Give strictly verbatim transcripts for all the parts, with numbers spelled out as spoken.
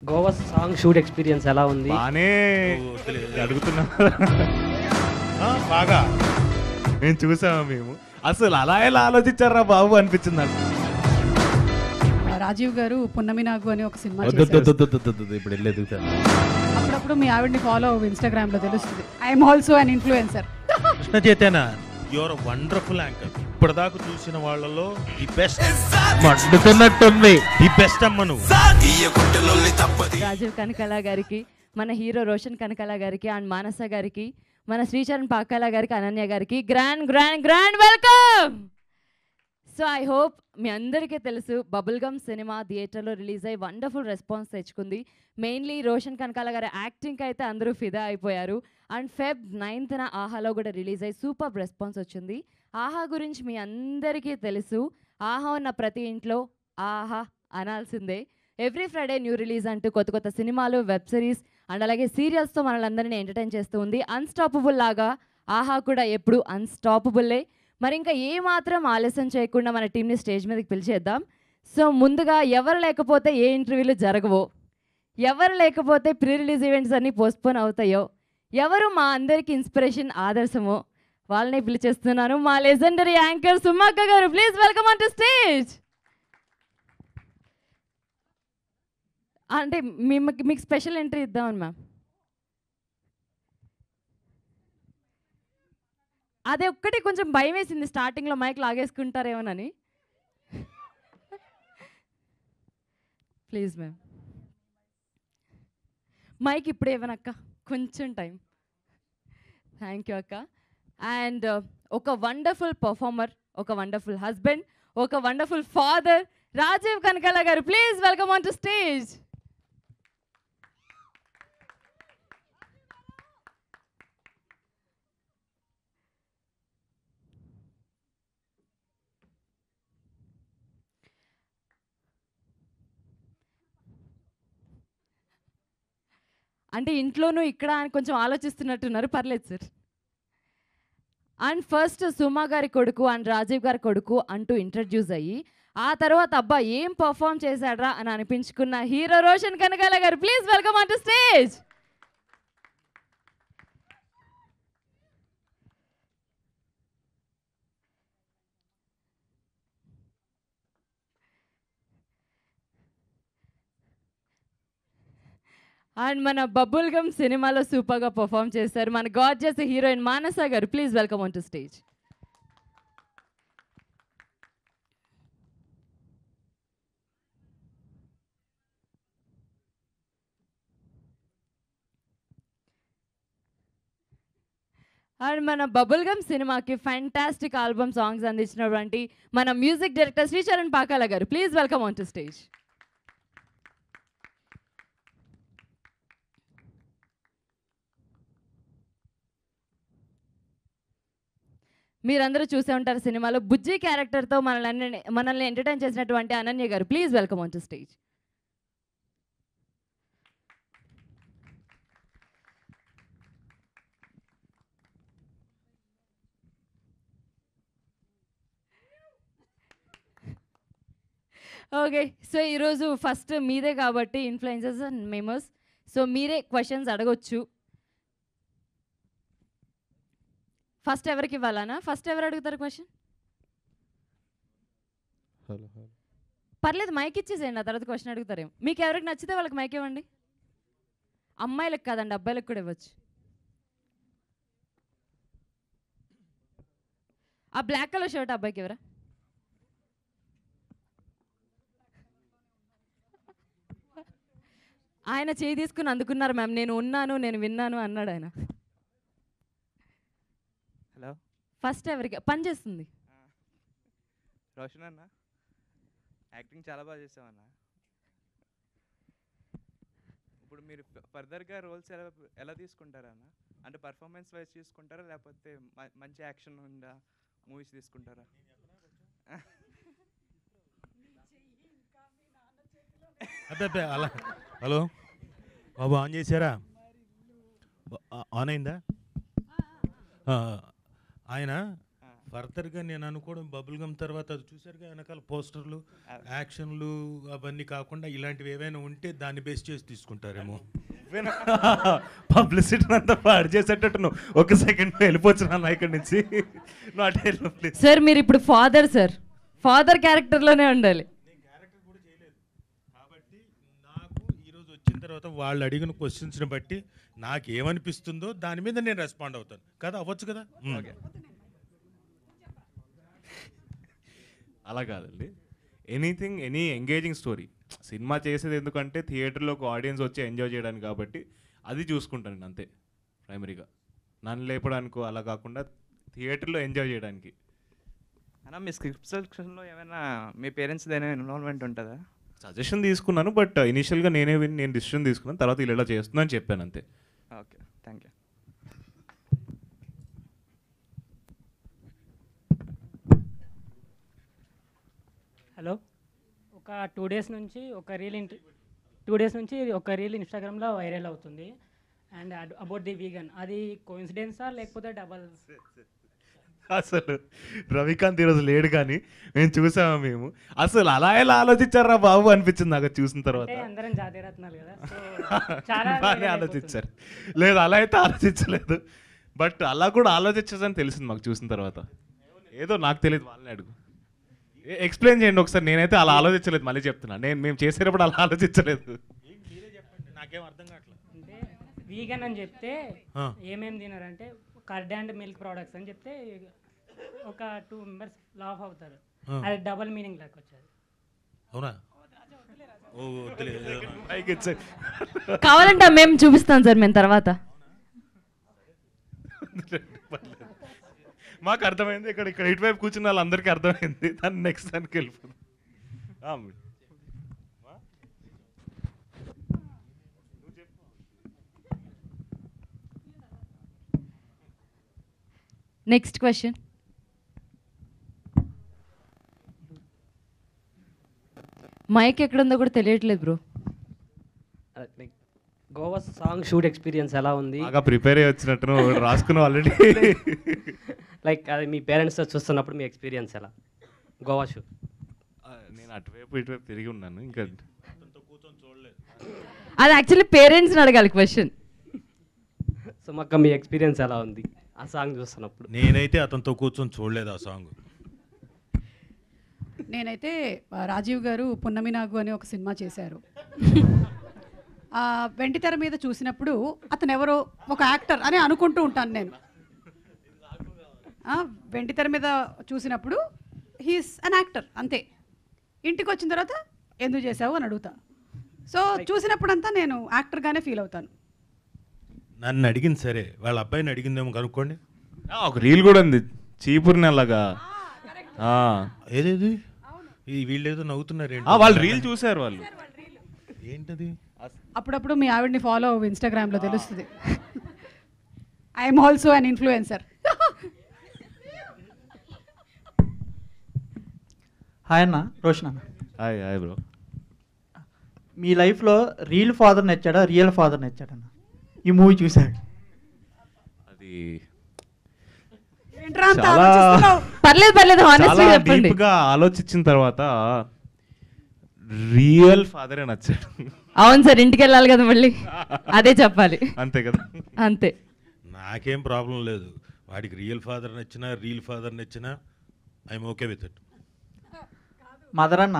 Goa song shoot experience ఎలా ఉంది? బానే అడుగుతున్నా బాగా మేము చూసాము. మేము అసలు అలా ఎలా ఆలోచించారా బాబు అనిపించింది నాకు. రాజీవ్ గారు పున్నమి నాగు అని ఒక సినిమా ఇప్పుడు వెళ్ళేది అప్పుడప్పుడు మీ ఆవిడ్ని ఫాలో ఇన్స్టాగ్రామ్ లో తెలుస్తుంది. I'm also an influencer. Krishna Chaitanya your wonderful anchor. ఇప్పటిదాకా చూసిన వాళ్ళలో ది బెస్ట్. మండుతున్నట్టుంది ది బెస్ట్ అమ్మ నువ్వు. రాజీవ్ కనకాల గారికి, మన హీరో రోషన్ కనకాల గారికి అండ్ మానస గారికి, మన శ్రీచరణ్ పాకాల గారికి, అనన్య గారికి grand grand grand welcome. So I hope మీ అందరికీ తెలుసు బబుల్ గమ్ సినిమా థియేటర్లో రిలీజ్ అయ్యి వండర్ఫుల్ రెస్పాన్స్ తెచ్చుకుంది. మెయిన్లీ రోషన్ కనకాల గారి యాక్టింగ్కి అయితే అందరూ ఫిదా అయిపోయారు. అండ్ ఫెబ్ నైన్త్న ఆహాలో కూడా రిలీజ్ అయ్యి సూపర్ రెస్పాన్స్ వచ్చింది. ఆహా గురించి మీ అందరికీ తెలుసు. ఆహా ఉన్న ప్రతి ఇంట్లో ఆహా అనాల్సిందే. ఎవ్రీ ఫ్రైడే న్యూ రిలీజ్ అంటూ కొత్త కొత్త సినిమాలు, వెబ్ సిరీస్ అండ్ అలాగే సీరియల్స్తో మనల్ని ఎంటర్టైన్ చేస్తూ ఉంది. అన్స్టాపబుల్ లాగా ఆహా కూడా ఎప్పుడు అన్స్టాపబుల్లే. మరి ఇంకా ఏమాత్రం ఆలస్యం చేయకుండా మన టీంని స్టేజ్ మీదకి పిలిచేద్దాం. సో ముందుగా ఎవరు లేకపోతే ఏ ఇంటర్వ్యూలు జరగవో, ఎవరు లేకపోతే ప్రీ రిలీజ్ ఈవెంట్స్ అన్నీ పోస్ట్పోన్ అవుతాయో, ఎవరు మా అందరికీ ఇన్స్పిరేషన్ ఆదర్శమో వాళ్ళని పిలిచేస్తున్నాను. మా లెజెండరీ యాంకర్ సుమక్క గారు, please welcome on to stage. అంటే మీకు మీకు స్పెషల్ ఎంట్రీ ఇద్దామని మ్యామ్. అదే ఒక్కటి కొంచెం భయం వేసింది స్టార్టింగ్లో, మైక్ లాగేసుకుంటారేమోనని. ప్లీజ్ మ్యామ్ మైక్ ఇప్పుడే ఇవ్వనక్క, కొంచెం టైం. థ్యాంక్ యూ అక్క. అండ్ ఒక వండర్ఫుల్ పర్ఫార్మర్, ఒక వండర్ఫుల్ హస్బెండ్, ఒక వండర్ఫుల్ ఫాదర్, రాజీవ్ కనకాల గారు, please welcome on to stage. అంటే ఇంట్లోనూ ఇక్కడ అని కొంచెం ఆలోచిస్తున్నట్టున్నారు, పర్లేదు సార్. అండ్ ఫస్ట్ సుమా గారి కొడుకు అండ్ రాజీవ్ గారి కొడుకు అంటూ ఇంట్రడ్యూస్ అయ్యి ఆ తర్వాత అబ్బా ఏం పర్ఫామ్ చేశాడ్రా అని అనిపించుకున్న హీరో రోషన్ కనకాల గారు, please welcome on to stage. And మన బబుల్ గమ్ సినిమాలో సూపర్గా పర్ఫామ్ చేశారు మన గార్జియస్ హీరోయిన్ మానస గారు, please welcome on to stage. And మన బబుల్ గమ్ సినిమాకి ఫ్యాంటాస్టిక్ ఆల్బమ్ సాంగ్స్ అందించినటువంటి మన మ్యూజిక్ డైరెక్టర్ శ్రీచరణ్ పాకాల గారు, please welcome on to stage. మీరందరూ చూసే ఉంటారు సినిమాలో బుజ్జి క్యారెక్టర్తో మనల్ని మనల్ని ఎంటర్టైన్ చేసినటువంటి అనన్య గారు, please welcome on to stage. Okay, so ఈరోజు ఫస్ట్ మీదే కాబట్టి ఇన్ఫ్లుయెన్సర్స్ అండ్ మెమర్స్, సో మీరే క్వశ్చన్స్ అడగొచ్చు. ఫస్ట్ ఎవరికి ఇవ్వాలనా? ఫస్ట్ ఎవరు అడుగుతారు క్వశ్చన్? పర్లేదు మైక్ ఇచ్చేసేయండి, ఆ తర్వాత క్వశ్చన్ అడుగుతారేమో. మీకు ఎవరికి నచ్చితే వాళ్ళకి మైక్ ఇవ్వండి. అమ్మాయిలకు కాదండి, అబ్బాయిలకు కూడా ఇవ్వచ్చు. ఆ బ్లాక్ కలర్ షర్ట్ అబ్బాయికి ఎవరా? ఆయన చేయి తీసుకుని అందుకున్నారు మ్యామ్, నేను ఉన్నాను నేను విన్నాను అన్నాడు ఆయన. హలో, ఫస్ట్ ఎవరికి పని చేస్తుంది? రోషన్ అన్న, యాక్టింగ్ చాలా బాగా చేసావన్న. ఇప్పుడు మీరు ఫర్దర్గా రోల్స్ ఎలా ఎలా తీసుకుంటారా అన్న? అంటే పర్ఫార్మెన్స్ వైజ్ తీసుకుంటారా లేకపోతే మంచి యాక్షన్ ఉందా మూవీస్ తీసుకుంటారా? అబ్బే అలా. హలో బాబు, ఆన్ చేశారా? ఆన్ అయిందా? ఆయన ఫర్దర్గా నేను అనుకోవడం బబుల్ గమ్ తర్వాత అది చూసారుగా వెనకాల పోస్టర్లు యాక్షన్లు అవన్నీ కాకుండా ఇలాంటివి ఏవైనా ఉంటే దాన్ని బేస్ చేసి తీసుకుంటారేమో. పబ్లిసిటీ అంతా పాడు చేసేటట్టు నువ్వు ఒక సెకండ్ వెళ్ళిపోవచ్చు నాన్న ఇక్కడి నుంచి. నాట్ ప్లీజ్ సార్ మీరు ఇప్పుడు ఫాదర్ సార్, ఫాదర్ క్యారెక్టర్లోనే ఉండాలి. నేను క్యారెక్టర్ కూడా చేయలేదు కాబట్టి నాకు ఈరోజు వచ్చిన తర్వాత వాళ్ళు అడిగిన క్వశ్చన్స్ని బట్టి నాకు ఏమనిపిస్తుందో దాని మీద నేను రెస్పాండ్ అవుతాను కదా, అవ్వచ్చు కదా. ఓకే, అలా కాదండి. Anything any engaging story cinema చేసేది ఎందుకంటే థియేటర్లో ఒక ఆడియన్స్ వచ్చి ఎంజాయ్ చేయడానికి కాబట్టి అది చూసుకుంటాను అంతే ప్రైమరీగా. నన్ను లేపడానికో అలా కాకుండా థియేటర్లో ఎంజాయ్ చేయడానికి. అన్న మీ స్క్రిప్ట్ సెలక్షన్లో ఏమైనా మీ పేరెంట్స్ ఏమైనా ఇన్వాల్వ్మెంట్ ఉంటుందా? సజెషన్ తీసుకున్నాను బట్ ఇనిషియల్గా నేనే విని నేను డిసిషన్ తీసుకున్నాను, తర్వాత ఇలా ఇలా చేస్తున్నాను చెప్పాను అంతే. Okay, thank you. హలో, ఒక టూ డేస్ నుంచి ఒక రీల్ ఇంట టూ డేస్ నుంచి ఒక రీల్ ఇన్స్టాగ్రామ్లో వైరల్ అవుతుంది. అండ్ అబౌట్ ది వీగన్, అది కోఇన్సిడెన్సా లేకపోతే డబల్? అసలు రవికాంత్ ఈరోజు లేడు కానీ మేము చూసాము. మేము అసలు అలా ఎలా ఆలోచించారా బాబు అనిపించింది నాకు చూసిన తర్వాత. అంటే అందరం జాతీయరత్నాలు కదా, సో చాలా బాగానే ఆలోచించారు. లేదు అలా అయితే ఆలోచించలేదు, బట్ అలా కూడా ఆలోచించదని తెలిసింది మాకు చూసిన తర్వాత. ఏదో నాకు తెలియదు, వాళ్ళని అడుగు ఎక్స్ప్లెయిన్ చేయండి ఒకసారి. నేనైతే అలా ఆలోచించలేదు, మళ్ళీ చెప్తున్నా. నేను మేము చేసేటప్పుడు అలా ఆలోచించలేదు. నాకేం అర్థం కావట్లేదు. అంటే వీగన్ అని చెప్తే ఏమేమి తినారంటే కర్డ్ అండ్ మిల్క్ ప్రోడక్ట్స్ అని చెప్తే ఒక టూ మెంబర్స్ లాఫ్ అవుతారు. అది డబల్ మీనింగ్ లాగా వచ్చేది. అవునా? ఓ వద్దులే. కావాలంటే మేము చూపిస్తాం సార్ మేము తర్వాత. మాకు అర్థమైంది, ఇక్కడ ఇక్కడ ఇటువైపు కూర్చున్న వాళ్ళందరికీ అర్థమైంది. దాన్ని నెక్స్ట్ దానికి వెళ్ళిపోతుంది. Next question. మైక్ ఎక్కడుందో కూడా తెలియట్లేదు bro. Like Goa song shoot experience ఎలా ఉంది? బాగా ప్రిపేర్ అయ్యి వచ్చినట్టు రాసుకున్నావు ఆల్రెడీ. లైక్ అది మీ పేరెంట్స్తో చూస్తున్నప్పుడు మీ ఎక్స్పీరియన్స్ ఎలా గోవా షూట్? నేను అటువైపు ఇటువైపు తిరిగి ఉన్నాను, ఇంకా కూర్చొని చూడలేదు. అది యాక్చువల్లీ పేరెంట్స్ని అడగాలి క్వశ్చన్. సో మాకు మీ ఎక్స్పీరియన్స్ ఎలా ఉంది ఆ సాంగ్ చూస్తున్నప్పుడు? నేనైతే అతనితో కూర్చొని చూడలేదు ఆ సాంగ్. నేనైతే రాజీవ్ గారు పున్నమి నాగు అని ఒక సినిమా చేశారు. వెండితెర మీద చూసినప్పుడు అతను ఎవరో ఒక యాక్టర్ అని అనుకుంటూ ఉంటాను నేను. వెండితెర మీద చూసినప్పుడు హీస్ అన్ యాక్టర్ అంతే. ఇంటికి వచ్చిన తర్వాత ఎందుకు చేసావు అని అడుగుతా. సో చూసినప్పుడంతా నేను యాక్టర్గానే ఫీల్ అవుతాను. నన్ను అడిగింది సరే, వాళ్ళ అబ్బాయిని అడిగిందేమో కనుక్కోండి. ఒక రీల్ కూడా ఉంది చీపురిని అలాగా. ఏదేది ఈ వీళ్ళేదో నవ్వుతున్నారు ఏంటి? వాళ్ళు రీల్ చూసారు వాళ్ళు. ఏంటది? అప్పుడప్పుడు మీ ఆవిడ్ని ఫాలో అవ్వు, ఇన్స్టాగ్రామ్లో తెలుస్తుంది. I'm also an influencer. Hi అన్న, రోషన్ అన్న. Hi hi bro. మీ లైఫ్లో రియల్ ఫాదర్ నచ్చాడా, రియల్ ఫాదర్ నచ్చాడన్న ఈ మూవీ చూశాడు? అది పర్లేదు పర్లేదు హానెస్ట్గా చెప్పండి. డీప్గా ఆలోచించిన తర్వాత రియల్ ఫాదరే నచ్చాడు. అవును సార్, ఇంటికి వెళ్ళాలి కదా మళ్ళీ, అదే చెప్పాలి. అంతే కదా, అంతే. నాకేం ప్రాబ్లం లేదు, వాడికి రియల్ ఫాదర్ నచ్చినా రియల్ ఫాదర్ నచ్చినా I'm okay with it. Mother అన్న?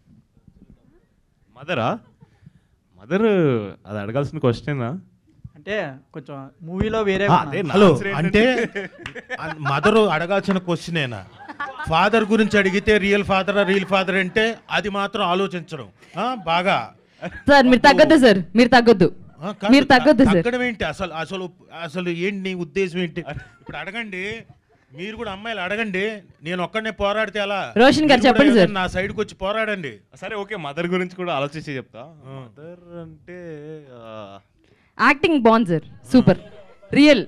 మదరా? మదర్ అది అడగాల్సిన క్వశ్చన్. అంటే కొంచెం మూవీలో వేరే. హలో, అంటే మదర్ అడగాల్సిన క్వశ్చనేనా? ఫాదర్ గురించి అడిగితే రియల్ ఫాదర్ రియల్ ఫాదర్ అంటే అది మాత్రం ఆలోచించడం బాగా. సార్ మీరు తగ్గొద్దు, సార్ మీరు తగ్గొద్దు, మీరు తగ్గొద్దు సార్. తగ్గడం ఏంటి అసలు? అసలు అసలు ఏంటి నీ ఉద్దేశం ఏంటి? ఇప్పుడు అడగండి, మీరు కూడా అమ్మాయిలు అడగండి. నేను ఒక్కడనే పోరాడితే అలా? రోషన్ గారు చెప్పండి సార్, నా సైడ్కి వచ్చి పోరాడండి. సరే ఓకే, మదర్ గురించి కూడా ఆలోచించి చెప్తా. మదర్ అంటే యాక్టింగ్ బాగుంది సార్, సూపర్. రియల్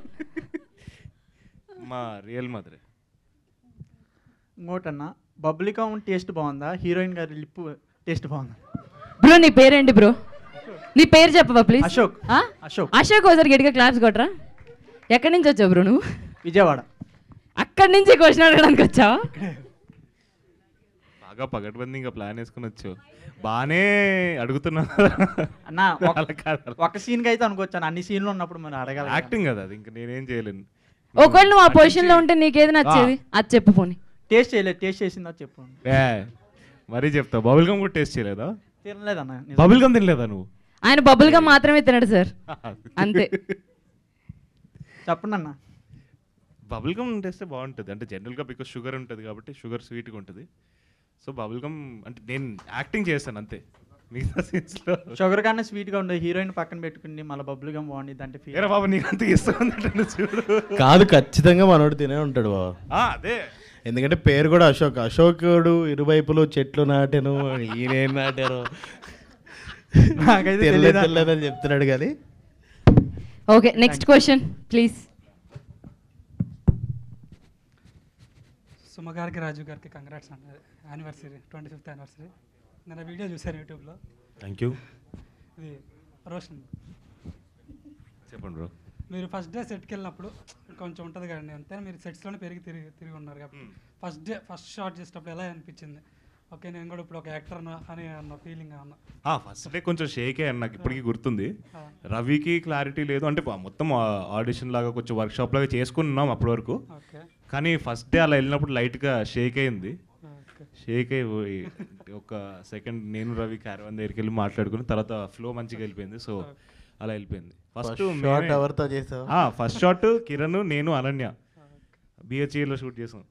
మా రియల్ మదరే. ఇంకోటన్నా, బబ్లికం టేస్ట్ బాగుందా, హీరోయిన్ గారి లిప్ టేస్ట్ బాగుందా? బ్రో నీ పేరేంటి బ్రో? నీ పేరు చెప్పవా ప్లీజ్? అశోక్. అశోక్ అశోక్ ఒకసారి గట్టిగా క్లాప్స్ కొట్టరా. ఎక్కడి నుంచి వచ్చావు బ్రో నువ్వు? విజయవాడ. అక్కడ ఇక్కడి నుంచి క్వశ్చన్ అడగడానికి వచ్చావా? బాగా పగటిబంది ఇంకా ప్లాన్ వేసుకుని వచ్చావు. బాగానే అడుగుతున్నా అన్న ఒక- ఒక సీన్కి అయితే అనుకోవచ్చాను, అన్ని సీన్లు ఉన్నప్పుడు మనం అడగాలి. యాక్టింగ్ కదా అది, ఇంకా నేనేం చేయలేను. ఒకవేళ నువ్వు ఆ పొజిషన్ లో ఉంటే నీకేది నచ్చేది అది చెప్పు పోనీ. టేస్ట్ చేయలేదు, టేస్ట్ చేసిందా చెప్పు. ఏ మరీ చెప్తావు. బబుల్ గమ్ కూడా టేస్ట్ చేయలేదా? తినలేదన్న. బబుల్ గమ్ తినలేదా నువ్వు? ఆయన బబుల్ గా మాత్రమే తినడు సార్, అంతే. చెప్పండి అన్న. బబుల్ గమ్ టేస్తే బాగుంటుంది అంటే జనరల్గా, బికాస్ షుగర్ ఉంటుంది కాబట్టి షుగర్ స్వీట్గా ఉంటుంది. సో బబుల్ గమ్ అంటే నేను యాక్టింగ్ చేస్తాను అంతే, మిగతా సీన్స్లో షుగర్ కన్నా స్వీట్గా ఉండే హీరోయిన్ పక్కన పెట్టుకుని మళ్ళీ బబుల్ గమ్ బాగుంది అంటే ఫీల్. ఏరా బాబు నీకు అంత ఇష్టం చూడు. కాదు, ఖచ్చితంగా మనోడు తినే ఉంటాడు బాబు. ఆ, అదే ఎందుకంటే పేరు కూడా అశోక్. అశోకుడు ఇరువైపులు చెట్లు నాటాను, ఈయనేం నాటారు నాకైతే తెల్ల తెలీదు. తెల్లదని చెప్తున్నాడు కానీ. Okay, next question please. Suma గారికి రాజు గారికి కంగ్రాట్స్ అండి, యానివర్సరీ ట్వంటీ ఫిఫ్త్ యానివర్సరీ. నేను వీడియో చూశాను యూట్యూబ్లో. Thank you. ఇది రోషన్, చెప్పండి బ్రో. మీరు ఫస్ట్ డే సెట్కి వెళ్ళినప్పుడు కొంచెం ఉంటుంది కదండి, అంతే మీరు సెట్స్లోనే పెరిగి తిరిగి తిరిగి ఉన్నారు కాబట్టి ఫస్ట్ డే ఫస్ట్ షాట్ చేసేటప్పుడు ఎలా అనిపించింది? ఓకే నేను కూడా ఇప్పుడు ఒక యాక్టర్ అని అన్న ఫీలింగ్ అన్న. ఫస్ట్ డే కొంచెం షేకే అని నాకు ఇప్పటికీ గుర్తుంది. రవికి క్లారిటీ లేదు అంటే మొత్తం ఆడిషన్ లాగా కొంచెం వర్క్షాప్ లాగా చేసుకున్నాం అప్పటి వరకు. ఓకే, కానీ ఫస్ట్ డే అలా వెళ్ళినప్పుడు లైట్గా షేక్ అయింది. షేక్ అయిపోయి ఒక సెకండ్ నేను రవి క్యారవాన్ దగ్గరికి వెళ్ళి మాట్లాడుకుని తర్వాత ఫ్లో మంచిగా వెళ్ళిపోయింది. సో అలా వెళ్ళిపోయింది. ఫస్ట్ షాట్ ఎవరితో చేసావు? ఫస్ట్ షాట్ కిరణ్, నేను, అనన్య బిహెచ్ఈలో షూట్ చేసాం.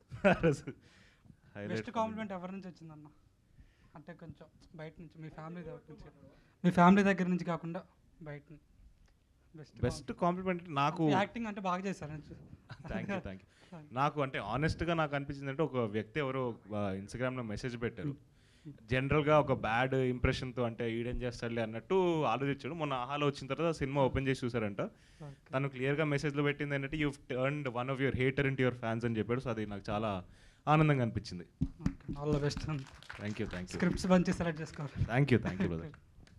బెస్ట్ కాంప్లిమెంట్ ఎవరి నుంచి వచ్చిందన్న? అంటే కొంచెం బయట నుంచి, మీ ఫ్యామిలీ దగ్గర నుంచి, మీ ఫ్యామిలీ దగ్గర నుంచి కాకుండా బయట నుంచి బెస్ట్ బెస్ట్ కాంప్లిమెంట్ నాకు యాక్టింగ్ అంటే బాగా చేశారు. Thank you thank you. నాకు అంటే ఆనెస్ట్గా నాకు అనిపించింది అంటే ఒక వ్యక్తి ఎవరో ఇన్స్టాగ్రామ్లో మెసేజ్ పెట్టారు, జనరల్గా ఒక బ్యాడ్ ఇంప్రెషన్తో అంటే ఈడేం చేస్తాడులే అన్నట్టు ఆలోచించాడు. మొన్న ఆహాలో వచ్చిన తర్వాత సినిమా ఓపెన్ చేసి చూసారంట. తను క్లియర్గా మెసేజ్లో పెట్టింది ఏంటంటే you turned one of your hater into your fans అని చెప్పాడు. సో అది నాకు చాలా ఆనందంగా అనిపించింది. All the best. Thank you thank you. Scripts మంచి సెలెక్ట్ చేసుకోవాలి. Thank you thank you brother.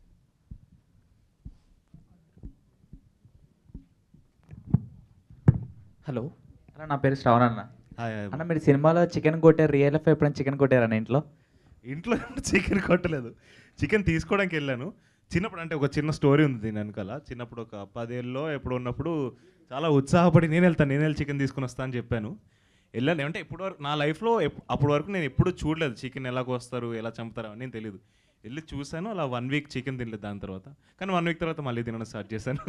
Hello అన్న, నా పేరు శ్రవణ్ అన్న. హాయ్ అన్న, మీరు సినిమాలో చికెన్ కొట్టారు, రియల్ లైఫ్ ఎప్పుడైనా చికెన్ కొట్టారన్న ఇంట్లో? ఇంట్లో చికెన్ కొట్టలేదు, చికెన్ తీసుకోవడానికి వెళ్ళాను. చిన్నప్పుడు అంటే ఒక చిన్న స్టోరీ ఉంది దీని వెనకాల. చిన్నప్పుడు ఒక పదేళ్ళలో ఎప్పుడు ఉన్నప్పుడు చాలా ఉత్సాహపడి నేను వెళ్తాను, నేను వెళ్ళి చికెన్ తీసుకుని వస్తాను అని చెప్పాను. వెళ్ళాను. అంటే ఇప్పుడు వరకు నా లైఫ్లో అప్పటి వరకు నేను ఎప్పుడు చూడలేదు చికెన్ ఎలా కోస్తారు, ఎలా చంపుతారు అని నేను తెలియదు. వెళ్ళి చూశాను, అలా వన్ వీక్ చికెన్ తినలేదు దాని తర్వాత. కానీ వన్ వీక్ తర్వాత మళ్ళీ తినడం స్టార్ట్ చేశాను.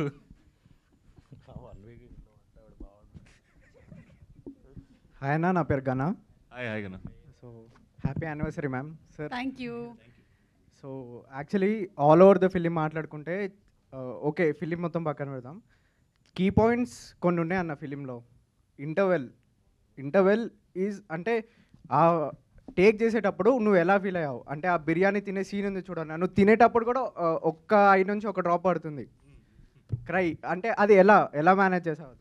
హాయ్ అన్న, నా పేరు Gana. Hi hi Gana. So happy anniversary ma'am. Sir thank you. So actually all over the film మాట్లాడుకుంటే ఓకే, ఫిలిం మొత్తం పక్కన పెడదాం. కీ పాయింట్స్ కొన్ని ఉన్నాయి అన్న ఫిలింలో. ఇంటర్వెల్ ఇంటర్వెల్ ఈజ్ అంటే ఆ టేక్ చేసేటప్పుడు నువ్వు ఎలా ఫీల్ అయ్యావు అంటే ఆ బిర్యానీ తినే సీన్ ఉంది చూడండి, నువ్వు తినేటప్పుడు కూడా ఒక్క ఐ నుంచి ఒక డ్రాప్ పడుతుంది క్రై. అంటే అది ఎలా ఎలా మేనేజ్ చేసావు?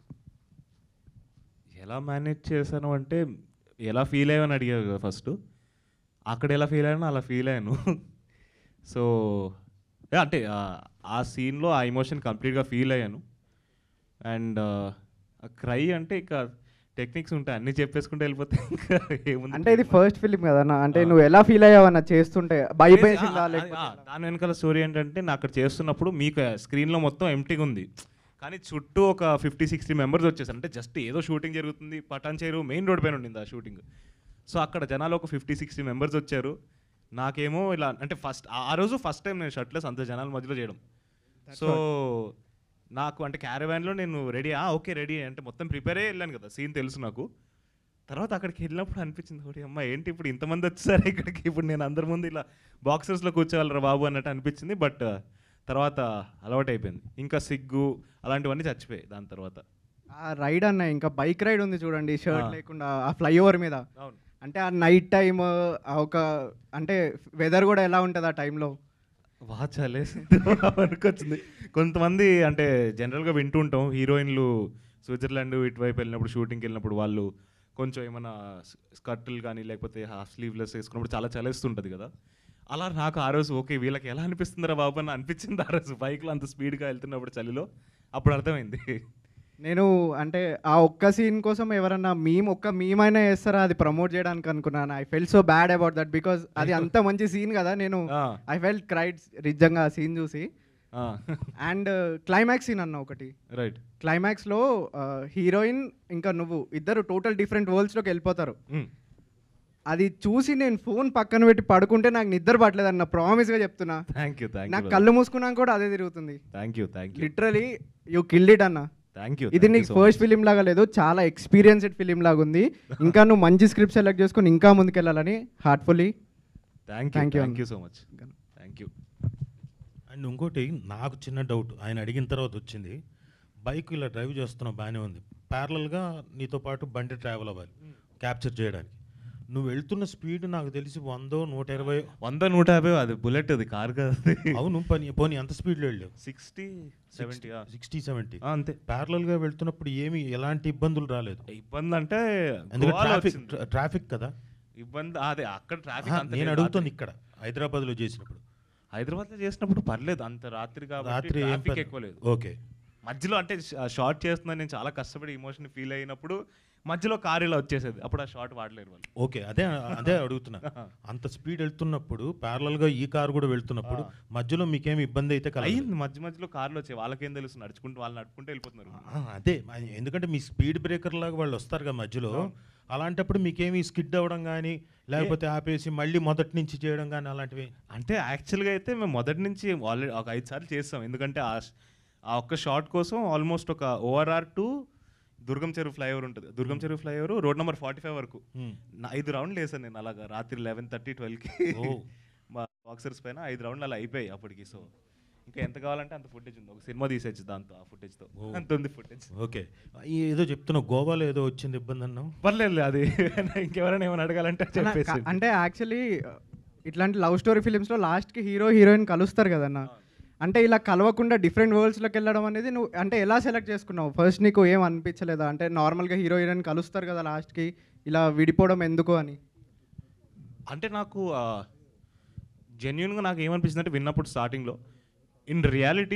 ఎలా మేనేజ్ చేశాను అంటే ఎలా ఫీల్ అయ్యావని అడిగావు కదా ఫస్ట్. అక్కడ ఎలా ఫీల్ అయ్యానో అలా ఫీల్ అయ్యాను. సో అంటే ఆ సీన్లో ఆ ఎమోషన్ కంప్లీట్గా ఫీల్ అయ్యాను. అండ్ క్రై అంటే ఇక టెక్నిక్స్ ఉంటాయి, అన్నీ చెప్పేసుకుంటే వెళ్ళిపోతే ఇంకా ఏముంది. అంటే ఇది ఫస్ట్ ఫిలిం కదన్నా, అంటే నువ్వు ఎలా ఫీల్ అయ్యావన్న చేస్తుంటే భయపేసిందా లేకపోతే? దాని వెనకాల స్టోరీ ఏంటంటే నాకు అక్కడ చేస్తున్నప్పుడు మీకు స్క్రీన్లో మొత్తం ఎంటీగా ఉంది, కానీ చుట్టూ ఒక ఫిఫ్టీ సిక్స్టీ మెంబర్స్ వచ్చేసారు. అంటే జస్ట్ ఏదో షూటింగ్ జరుగుతుంది, పటాన్ చేరు మెయిన్ రోడ్ పైన ఉండింది ఆ షూటింగ్. సో అక్కడ జనాలు ఒక ఫిఫ్టీ సిక్స్టీ మెంబర్స్ వచ్చారు. నాకేమో ఇలా అంటే ఫస్ట్ ఆ రోజు ఫస్ట్ టైం నేను షర్ట్లెస్ అంత జనాల మధ్యలో చేయడం. సో నాకు అంటే క్యారవాన్లో నేను రెడీ ఓకే రెడీ అంటే మొత్తం ప్రిపేర్ అయ్యి వెళ్ళాను కదా, సీన్ తెలుసు నాకు. తర్వాత అక్కడికి వెళ్ళినప్పుడు అనిపించింది ఒకటి, అమ్మ ఏంటి ఇప్పుడు ఇంతమంది వచ్చేసారు ఇక్కడికి, ఇప్పుడు నేను అందరి ముందు ఇలా బాక్సర్స్లో కూర్చోగలరా బాబు అన్నట్టు అనిపించింది. బట్ తర్వాత అలవాటు అయిపోయింది, ఇంకా సిగ్గు అలాంటివన్నీ చచ్చిపోయాయి దాని తర్వాత. ఆ రైడ్ అన్న ఇంకా బైక్ రైడ్ ఉంది చూడండి, షర్ట్ లేకుండా ఆ ఫ్లైఓవర్ మీద. అంటే ఆ నైట్ టైమ్ ఒక అంటే వెదర్ కూడా ఎలా ఉంటుంది ఆ టైంలో? బాగా చలేసింది అనుకొచ్చింది. కొంతమంది అంటే జనరల్గా వింటూ ఉంటాం హీరోయిన్లు స్విట్జర్లాండ్ ఇటువైపు వెళ్ళినప్పుడు షూటింగ్కి వెళ్ళినప్పుడు వాళ్ళు కొంచెం ఏమైనా స్కర్టులు కానీ లేకపోతే హాఫ్ స్లీవ్లెస్ వేసుకున్నప్పుడు చాలా చలేస్తుంటుంది కదా. అలా నాకు ఆ రోజు ఓకే వీళ్ళకి ఎలా అనిపిస్తుందిరా బాబు అని అనిపించింది ఆ రోజు బైక్లో అంత స్పీడ్గా వెళ్తున్నప్పుడు చలిలో. అప్పుడు అర్థమైంది. నేను అంటే ఆ ఒక్క సీన్ కోసం ఎవరన్నా మీమ్ ఒక్క మీమ్ అయినా చేస్తారా అది ప్రమోట్ చేయడానికి అనుకున్నాను. I fell so bad about that because అది అంత మంచి సీన్ కదా. నేను ఐ ఫెల్ క్రైడ్ నిజంగా ఆ సీన్ చూసి. అండ్ క్లైమాక్స్ సీన్ అన్న ఒకటి రైట్, క్లైమాక్స్లో హీరోయిన్ ఇంకా నువ్వు ఇద్దరు టోటల్ డిఫరెంట్ వరల్డ్స్లోకి వెళ్ళిపోతారు. అది చూసి నేను ఫోన్ పక్కన పెట్టి పడుకుంటే నాకు నిద్ర పట్టలేదు అన్న, ప్రామిస్గా చెప్తున్నా. థ్యాంక్ యూ థ్యాంక్ నాకు కళ్ళు మూసుకున్నాక కూడా అదే తిరుగుతుంది. Thank you thank you literally you killed it అన్న. Thank you. ఇది నీకు ఫస్ట్ ఫిలిం లాగా లేదు, చాలా ఎక్స్పీరియన్స్డ్ ఫిలిం లాగా ఉంది. ఇంకా నువ్వు మంచి స్క్రిప్ట్ సెలెక్ట్ చేసుకొని ఇంకా ముందుకెళ్ళాలని heartfully thank you thank you so much. Thank you. And ఇంకోటి నాకు చిన్న డౌట్, ఆయన అడిగిన తర్వాత వచ్చింది. బైక్ ఇలా డ్రైవ్ చేస్తున్నావు బాగానే ఉంది, ప్యారలల్గా నీతో పాటు బండి ట్రావెల్ అవ్వాలి క్యాప్చర్ చేయడానికి. నువ్వు వెళ్తున్న స్పీడ్ నాకు తెలిసి వందో నూట ఇరవై వంద నూట యాభై అది బుల్లెట్, అది కార్ కదా. అవును, పని పోనీ ఎంత స్పీడ్లో వెళ్ళావు? సిక్స్టీ సెవెంటీ సిక్స్టీ సెవెంటీ అంతే. ప్యారలల్గా వెళ్తున్నప్పుడు ఏమి ఎలాంటి ఇబ్బందులు రాలేదు? ఇబ్బంది అంటే ట్రాఫిక్ ట్రాఫిక్ కదా ఇబ్బంది. అదే అక్కడ ట్రాఫిక్ అంత నేను అడుగుతాను. ఇక్కడ హైదరాబాద్లో చేసినప్పుడు హైదరాబాద్లో చేసినప్పుడు పర్లేదు, అంత రాత్రి కాబట్టి ట్రాఫిక్ ఎక్కువ లేదు. ఓకే, మధ్యలో అంటే షార్ట్ చేస్తున్నా నేను చాలా కష్టపడి ఎమోషన్ ఫీల్ అయినప్పుడు మధ్యలో కార్ ఇలా వచ్చేసేది, అప్పుడు ఆ షార్ట్ వాడలేరు వాళ్ళు. ఓకే, అదే అదే అడుగుతున్నా. అంత స్పీడ్ వెళ్తున్నప్పుడు ప్యారలల్గా ఈ కార్ కూడా వెళ్తున్నప్పుడు మధ్యలో మీకేమి ఇబ్బంది అయితే అయ్యింది? మధ్య మధ్యలో కార్లు వచ్చాయి, వాళ్ళకేం తెలుసు, నడుచుకుంటూ వాళ్ళు నడుచుకుంటూ వెళ్ళిపోతున్నారు. అదే, ఎందుకంటే మీ స్పీడ్ బ్రేకర్ లాగా వాళ్ళు వస్తారు కదా మధ్యలో, అలాంటప్పుడు మీకేమి స్కిడ్ అవ్వడం కానీ లేకపోతే ఆపేసి మళ్ళీ మొదటి నుంచి చేయడం కానీ అలాంటివి? అంటే యాక్చువల్గా అయితే మేము మొదటి నుంచి ఆల్రెడీ ఒక ఐదు సార్లు చేస్తాం. ఎందుకంటే ఆ ఆ ఒక్క షార్ట్ కోసం ఆల్మోస్ట్ ఒక ORR to Durgam Cheruvu flyover ఉంటుంది, Durgam Cheruvu flyover road number forty five వరకు ఐదు రౌండ్లు వేసాను నేను అలాగా. రాత్రి లెవెన్ థర్టీ ట్వెల్వ్కి మా బాక్సర్స్ పైన ఐదు రౌండ్లు అలా అయిపోయాయి అప్పటికి. సో ఇంకా ఎంత కావాలంటే అంత ఫుటేజ్ ఉంది, ఒక సినిమా తీసేచ్చు దాంతో, ఆ ఫుటేజ్తో అంత ఉంది ఫుటేజ్. ఓకే, ఏదో చెప్తున్నావు గోవాలో ఏదో వచ్చింది ఇబ్బంది అన్నావు. పర్లేదు, అది ఇంకెవరైనా ఏమైనా అడగాలంటే చెప్పేసి. అంటే యాక్చువల్లీ ఇట్లాంటి లవ్ స్టోరీ ఫిలిమ్స్లో లాస్ట్కి హీరో హీరోయిన్ కలుస్తారు కదన్న. అంటే ఇలా కలవకుండా డిఫరెంట్ వరల్డ్స్లోకి వెళ్ళడం అనేది నువ్వు అంటే ఎలా సెలెక్ట్ చేసుకున్నావు? ఫస్ట్ నీకు ఏం అనిపించలేదా? అంటే నార్మల్గా హీరో హీరోయిన్ కలుస్తారు కదా లాస్ట్కి, ఇలా విడిపోవడం ఎందుకు అని? అంటే నాకు జెన్యున్గా నాకు ఏమనిపించింది అంటే విన్నప్పుడు స్టార్టింగ్లో, ఇన్ రియాలిటీ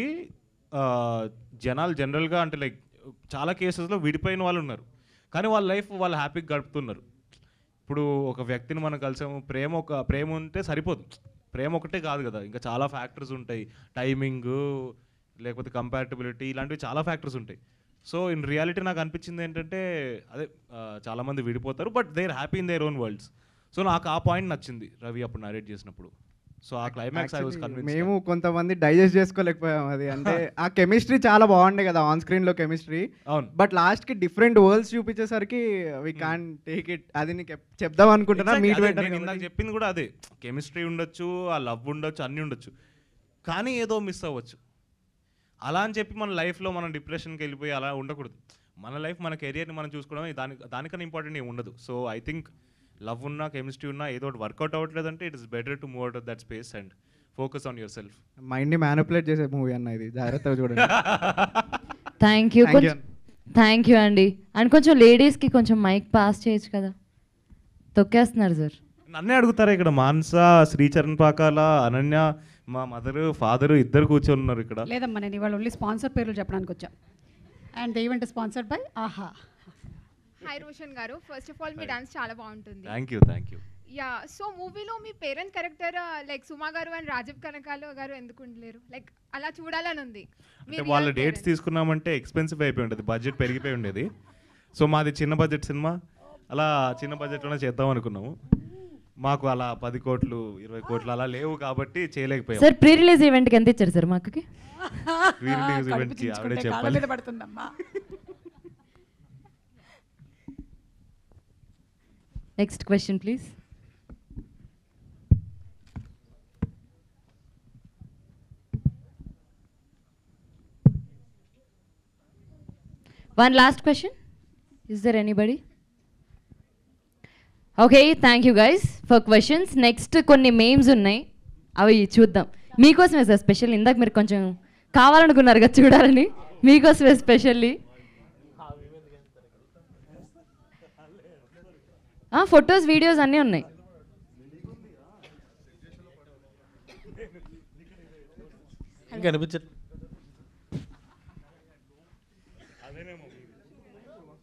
జనాలు జనరల్గా అంటే లైక్ చాలా కేసెస్లో విడిపోయిన వాళ్ళు ఉన్నారు, కానీ వాళ్ళ లైఫ్ వాళ్ళు హ్యాపీగా గడుపుతున్నారు. ఇప్పుడు ఒక వ్యక్తిని మనం కలిసాము, ప్రేమ ఒక ప్రేమ ఉంటే సరిపోదు, ప్రేమ ఒకటే కాదు కదా, ఇంకా చాలా ఫ్యాక్టర్స్ ఉంటాయి, టైమింగ్ లేకపోతే కంపాటబిలిటీ, ఇలాంటివి చాలా ఫ్యాక్టర్స్ ఉంటాయి. సో ఇన్ రియాలిటీ నాకు అనిపించింది ఏంటంటే అదే చాలామంది విడిపోతారు, but they are happy in their own worlds. So నాకు ఆ పాయింట్ నచ్చింది రవి అప్పుడు నరేట్ చేసినప్పుడు. సో ఆ క్లైమాక్స్ ఐ వాస్ కన్విన్స్డ్. మేము కొంతమంది డైజెస్ట్ చేసుకోలేకపోయాం అది. అంటే ఆ కెమిస్ట్రీ చాలా బాగుండే కదా ఆన్ స్క్రీన్లో కెమిస్ట్రీ. అవును, బట్ లాస్ట్కి డిఫరెంట్ వరల్డ్స్ చూపించేసరికి వి కాన్ టేక్ ఇట్. అది నీకు చెప్దాం అనుకుంటున్నా. మీట్ ఇందాక చెప్పింది కూడా అదే, కెమిస్ట్రీ ఉండొచ్చు, ఆ లవ్ ఉండొచ్చు, అన్నీ ఉండొచ్చు, కానీ ఏదో మిస్ అవ్వచ్చు. అలా అని చెప్పి మన లైఫ్లో మనం డిప్రెషన్కి వెళ్ళిపోయి అలా ఉండకూడదు. మన లైఫ్ మన కెరియర్ని మనం చూసుకోవడం దాని దానికన్నా ఇంపార్టెంట్ ఏమి ఉండదు. సో ఐ థింక్ లవ్ ఉన్నా కెమిస్ట్రీ ఉన్నా ఏదో ఒకటి వర్కౌట్ అవ్వట్లేదంటే it is better to move out of that space and focus on your సెల్ఫ్. మైండ్ని మ్యానిపులేట్ చేసే మూవీ అన్న ఇది, జాగ్రత్తగా చూడండి. థ్యాంక్ యూ థ్యాంక్ యూ అండి. అండ్ కొంచెం లేడీస్కి కొంచెం మైక్ పాస్ చేయొచ్చు కదా, తొక్కేస్తున్నారు సార్. నన్నే అడుగుతారా ఇక్కడ? మాన్స, శ్రీచరణ్ పాకాల, అనన్య, మా మదర్ ఫాదర్ ఇద్దరు కూర్చొని ఉన్నారు ఇక్కడ. లేదమ్మా, నేను ఇవాళ ఓన్లీ స్పాన్సర్ పేర్లు చెప్పడానికి వచ్చా. And the event sponsored by Aha. Hi Roshan గారు, ఫస్ట్ ఆఫ్ ఆల్ మీ డాన్స్ చాలా బాగుంటుంది. Thank you thank you. Yeah, so మూవీలో మీ పేరెంట్ క్యారెక్టర్ లైక్ సుమా గారు అండ్ రాజీవ్ కనకాల గారు ఎందుకు ఉండలేరు? లైక్ అలా చూడాలని ఉంది. అంటే వాళ్ళ డేట్స్ తీసుకున్నామంటే ఎక్స్పెన్సివ్ అయిపోయి ఉండేది, బడ్జెట్ పెరిగిపోయి ఉండేది. సో మాది చిన్న బడ్జెట్ సినిమా, అలా చిన్న బడ్జెట్లోనే చేద్దాం అనుకున్నాము. మాకు అలా పది కోట్లు ఇరవై కోట్లు అలా లేవు కాబట్టి చేయలేకపోయాం. సార్ ప్రీ రిలీజ్ ఈవెంట్కి ఎంత ఇచ్చారు సార్ మాకు? ప్రీ రిలీజ్ ఈవెంట్కి ఆవిడే చెప్పాలి. Next question please. One last question. Is there anybody? Okay, thank you guys for questions. Next కొన్ని మేమ్స్ ఉన్నాయి, అవి చూద్దాం. మీకోసమే సార్ స్పెషల్. ఇందాక మీరు కొంచెం కావాలనుకున్నారు కదా చూడాలని, మీకోసమే స్పెషల్లీ. ఫొటోస్ వీడియోస్ అన్నీ ఉన్నాయి. కనిపించ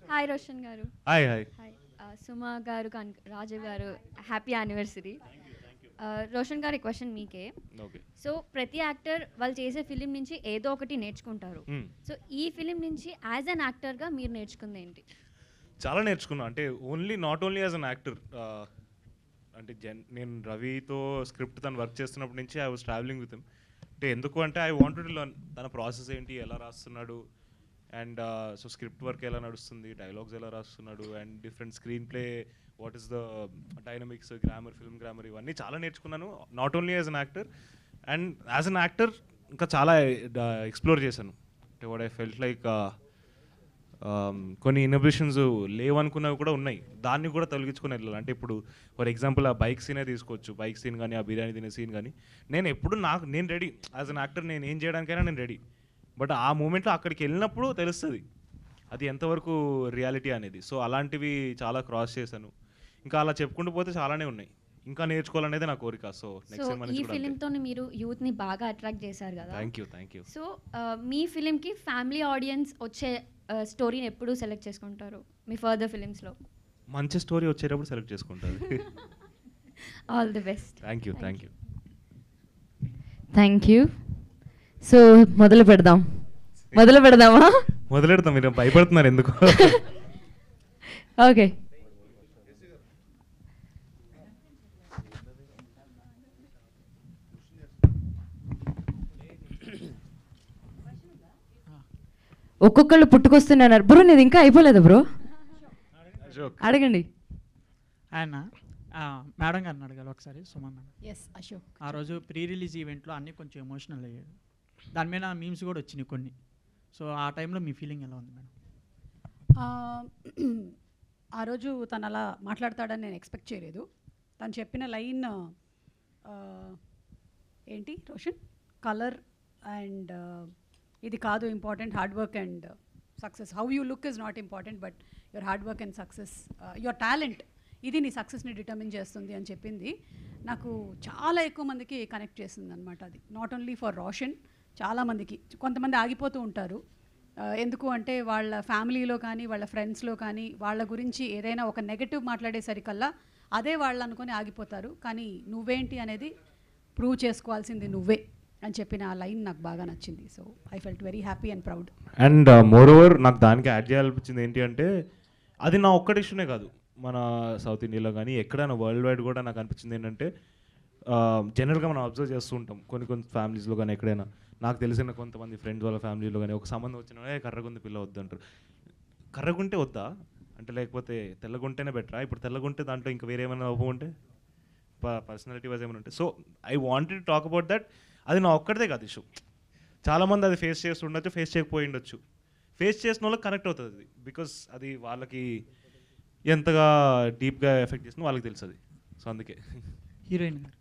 హాయ్ రోషన్ గారు. హాయ్ హాయ్ హాయ్ సుమా గారు, కన్- రాజీవ్ గారు, హ్యాపీ యానివర్సరీ. రోషన్ గారి క్వశ్చన్ మీకే. ఓకే. సో ప్రతి యాక్టర్ వాళ్ళు చేసే ఫిలిం నుంచి ఏదో ఒకటి నేర్చుకుంటారు. Hmm. సో ఈ ఫిలిం నుంచి యాజ్ అన్ యాక్టర్గా మీరు నేర్చుకుంది ఏంటి? చాలా నేర్చుకున్నా. అంటే only not only as an actor, అంటే జన్ నేను రవితో స్క్రిప్ట్ తను వర్క్ చేస్తున్నప్పటి నుంచి I was travelling with him. అంటే ఎందుకు అంటే ఐ వాంటెడ్ టు లర్న్ తన ప్రాసెస్ ఏంటి, ఎలా రాస్తున్నాడు, అండ్ సో స్క్రిప్ట్ వర్క్ ఎలా నడుస్తుంది, డైలాగ్స్ ఎలా రాస్తున్నాడు, and different screen play, what is the dynamics, grammar, film grammar, ఇవన్నీ చాలా నేర్చుకున్నాను. Not only as an actor and as an actor ఇంకా చాలా ఎక్స్ప్లోర్ చేశాను. అంటే వాట్ ఐ ఫెల్ట్ లైక్ కొన్ని ఇన్నోవేషన్స్ లేవనుకున్నవి కూడా ఉన్నాయి, దాన్ని కూడా తొలగించుకుని వెళ్ళాలి. అంటే ఇప్పుడు ఫర్ ఎగ్జాంపుల్ ఆ బైక్ సీనే తీసుకోవచ్చు, బైక్ సీన్ కానీ ఆ బిర్యానీ తినే సీన్ కానీ నేను ఎప్పుడు నాకు నేను రెడీ యాజ్ అన్ యాక్టర్, నేను ఏం చేయడానికైనా నేను రెడీ. బట్ ఆ మూమెంట్లో అక్కడికి వెళ్ళినప్పుడు తెలుస్తుంది అది ఎంతవరకు రియాలిటీ అనేది. సో అలాంటివి చాలా క్రాస్ చేశాను. ఇంకా అలా చెప్పుకుంటూ పోతే చాలానే ఉన్నాయి, ఇంకా నేర్చుకోవాలనేది నా కోరిక. సో సో నెక్స్ట్ ఈ టైం ఫిలింతో మీరు యూత్ని బాగా అట్రాక్ట్ చేశారు కదా. Thank you thank you. So మీ ఫిలింకి ఫ్యామిలీ ఆడియన్స్ వచ్చే స్టోరీని ఎప్పుడు సెలెక్ట్ చేసుకుంటారు మీ ఫర్దర్ ఫిలిమ్స్లో? మంచి స్టోరీ వచ్చేటప్పుడు సెలెక్ట్ చేసుకుంటారు. All the best. Thank you thank you thank you. So మొదలు పెడదాం మొదలు పెడదామా మొదలెడతాం. మీరు భయపడుతున్నారు ఎందుకు? ఓకే. ఒక్కొక్కళ్ళు పుట్టుకొస్తున్నారు. బ్రో నీది ఇంకా అయిపోలేదు బ్రో, అడగండి. ఆయన మేడం గారిని అడగాలి ఒకసారి, సుమన్ మేడం. ఎస్ అశోక్. ఆ రోజు ప్రీ రిలీజ్ ఈవెంట్లో అన్నీ కొంచెం ఎమోషనల్ అయ్యాడు, దాని మీద మీమ్స్ కూడా వచ్చినాయి కొన్ని. సో ఆ టైంలో మీ ఫీలింగ్ ఎలా ఉంది మేడం? ఆ, ఆ రోజు తను అలా మాట్లాడతాడని నేను ఎక్స్పెక్ట్ చేయలేదు. తను చెప్పిన లైన్ ఏంటి రోషన్, కలర్ అండ్ ఇది కాదు important, hard work and success. How you look is not important but your hard work and success, your talent, ఇది నీ సక్సెస్ని డిటర్మిన్ చేస్తుంది అని చెప్పింది. నాకు చాలా ఎక్కువ మందికి కనెక్ట్ చేసింది అనమాట అది. నాట్ ఓన్లీ ఫర్ రోషన్, చాలామందికి. కొంతమంది ఆగిపోతూ ఉంటారు, ఎందుకు అంటే వాళ్ళ ఫ్యామిలీలో కానీ వాళ్ళ ఫ్రెండ్స్లో కానీ వాళ్ళ గురించి ఏదైనా ఒక నెగటివ్ మాట్లాడేసరికల్లా అదే వాళ్ళు అనుకొని ఆగిపోతారు. కానీ నువ్వేంటి అనేది ప్రూవ్ చేసుకోవాల్సింది నువ్వే అని చెప్పిన ఆ లైన్ నాకు బాగా నచ్చింది. So I felt very happy and proud. And moreover నాకు దానికి యాడ్ చేయాలనిపించింది ఏంటి అంటే, అది నా ఒక్కటి ఇష్యూనే కాదు, మన సౌత్ ఇండియాలో కానీ ఎక్కడైనా వరల్డ్ వైడ్ కూడా నాకు అనిపించింది ఏంటంటే, జనరల్గా మనం అబ్జర్వ్ చేస్తూ ఉంటాం కొన్ని కొన్ని ఫ్యామిలీస్లో కానీ ఎక్కడైనా. నాకు తెలిసిన కొంతమంది ఫ్రెండ్స్ వాళ్ళ ఫ్యామిలీలో కానీ ఒక సంబంధం వచ్చిన కర్రగుంది పిల్ల వద్దు అంటారు. కర్రగుంటే వద్దా అంటే, లేకపోతే తెల్లగుంటేనే బెటరా? ఇప్పుడు తెల్లగుంటే దాంట్లో ఇంకా వేరే ఏమైనా లోపం ఉంటే, పర్సనాలిటీ వైజ్ ఏమైనా ఉంటే. So I wanted talk about that. అది నా ఒక్కడిదే కాదు ఇష్యూ, చాలామంది అది ఫేస్ చేస్తూ ఉండొచ్చు, ఫేస్ చేయకపోయి ఉండొచ్చు. ఫేస్ చేసిన వాళ్ళకి కనెక్ట్ అవుతుంది అది, బికాస్ అది వాళ్ళకి ఎంతగా డీప్గా ఎఫెక్ట్ చేస్తుందో వాళ్ళకి తెలుసు అది. సో అందుకే. హీరోయిన్ గారు.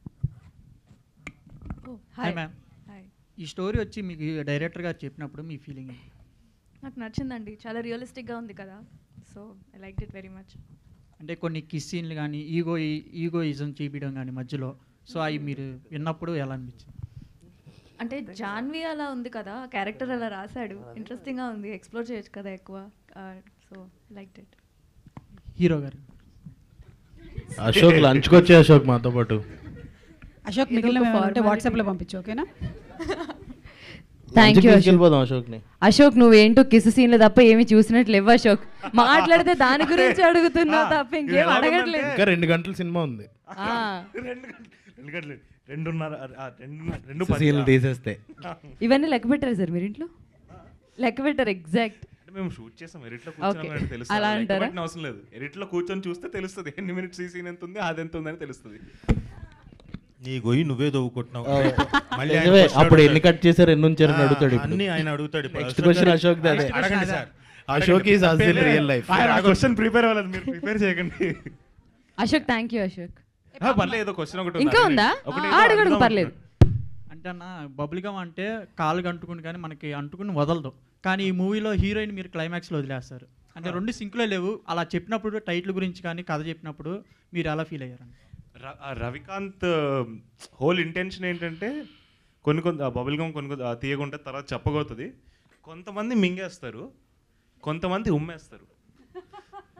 Hi ma'am. ఈ స్టోరీ వచ్చి మీకు డైరెక్టర్ గారు చెప్పినప్పుడు మీ ఫీలింగ్? నాకు నచ్చిందండి, చాలా రియలిస్టిక్గా ఉంది కదా. So I like it very much. అంటే కొన్ని కిస్ సీన్లు కానీ ఈగో ఈగోయిజం చూపించడం కానీ మధ్యలో, సో అవి మీరు విన్నప్పుడు ఎలా అనిపించింది? అంటే జాన్వి అలా ఉంది కదా, క్యారెక్టర్ అలా రాశాడు, ఇంట్రెస్టింగ్గా ఉంది, ఎక్స్ప్లోర్ చేయొచ్చు కదా ఎక్కువ. So like it. హీరో గారు. అశోక్ లంచ్కి వచ్చే అశోక్ మాతో పాటు. అశోక్ మిగిలిన వాట్సాప్లో పంపించు, ఓకేనా? థ్యాంక్ యూ వెళ్ళిపోదాం అశోక్ని. అశోక్ నువ్వేంటో కిస్ సీన్లు తప్ప ఏమి చూసినట్లు లేవు అశోక్. మాట్లాడితే దాని గురించి అడుగుతున్నావు తప్ప ఇంకేం అడగట్లేదు. ఇంకా రెండు గంటల సినిమా ఉంది. రెండు గంటలు రెండున్నర రెండు సీన్లు తీసేస్తే ఇవన్నీ లెక్క పెట్టారు సార్ మీరు ఇంట్లో? లెక్క పెట్టారు ఎగ్జాక్ట్. మేము షూట్ చేసాం, ఎడిట్లో కూర్చొని తెలుస్తుంది. అలా అంటారా? అవసరం లేదు, ఎడిట్లో కూర్చొని చూస్తే తెలుస్తుంది ఎన్ని మినిట్స్ ఈ సీన్ ఎంత ఉంది, అది ఎంత ఉందని తెలుస్తుంది. నీ గొయ్యి నువ్వే దవ్వుకుంటున్నావు. అప్పుడు ఎన్ని కట్ చేశారు, ఎన్ని ఉంచారు అని అడుగుతాడు. అన్ని ఆయన అడుగుతాడు. నెక్స్ట్ క్వశ్చన్ అశోక్ అదే. అడగండి sir. Ashok is us in real life. ఆ క్వశ్చన్ ప్రిపేర్ అవ్వలేదు, మీరు ప్రిపేర్ చేయకండి. Ashok thank you Ashok. పర్లేదు, ఏదో క్వశ్చన్ ఒకటి ఇంకా ఉందా? అడగడు పర్లేదు. అంటే అన్న బబుల్గమ్ అంటే కాలు అంటుకుని కానీ మనకి అంటుకుని వదలదు, కానీ ఈ మూవీలో హీరోయిన్ మీరు క్లైమాక్స్లో వదిలేస్తారు. అంటే రెండు సింక్లో లేవు. అలా చెప్పినప్పుడు టైటిల్ గురించి కానీ కథ చెప్పినప్పుడు మీరు ఎలా ఫీల్ అయ్యారండి? రవికాంత్ హోల్ ఇంటెన్షన్ ఏంటంటే, కొన్ని కొన్ని బబుల్గమ్ కొన్ని కొన్ని తీయకుంటే తర్వాత చెప్పగవుతుంది. కొంతమంది మింగేస్తారు, కొంతమంది ఉమ్మేస్తారు.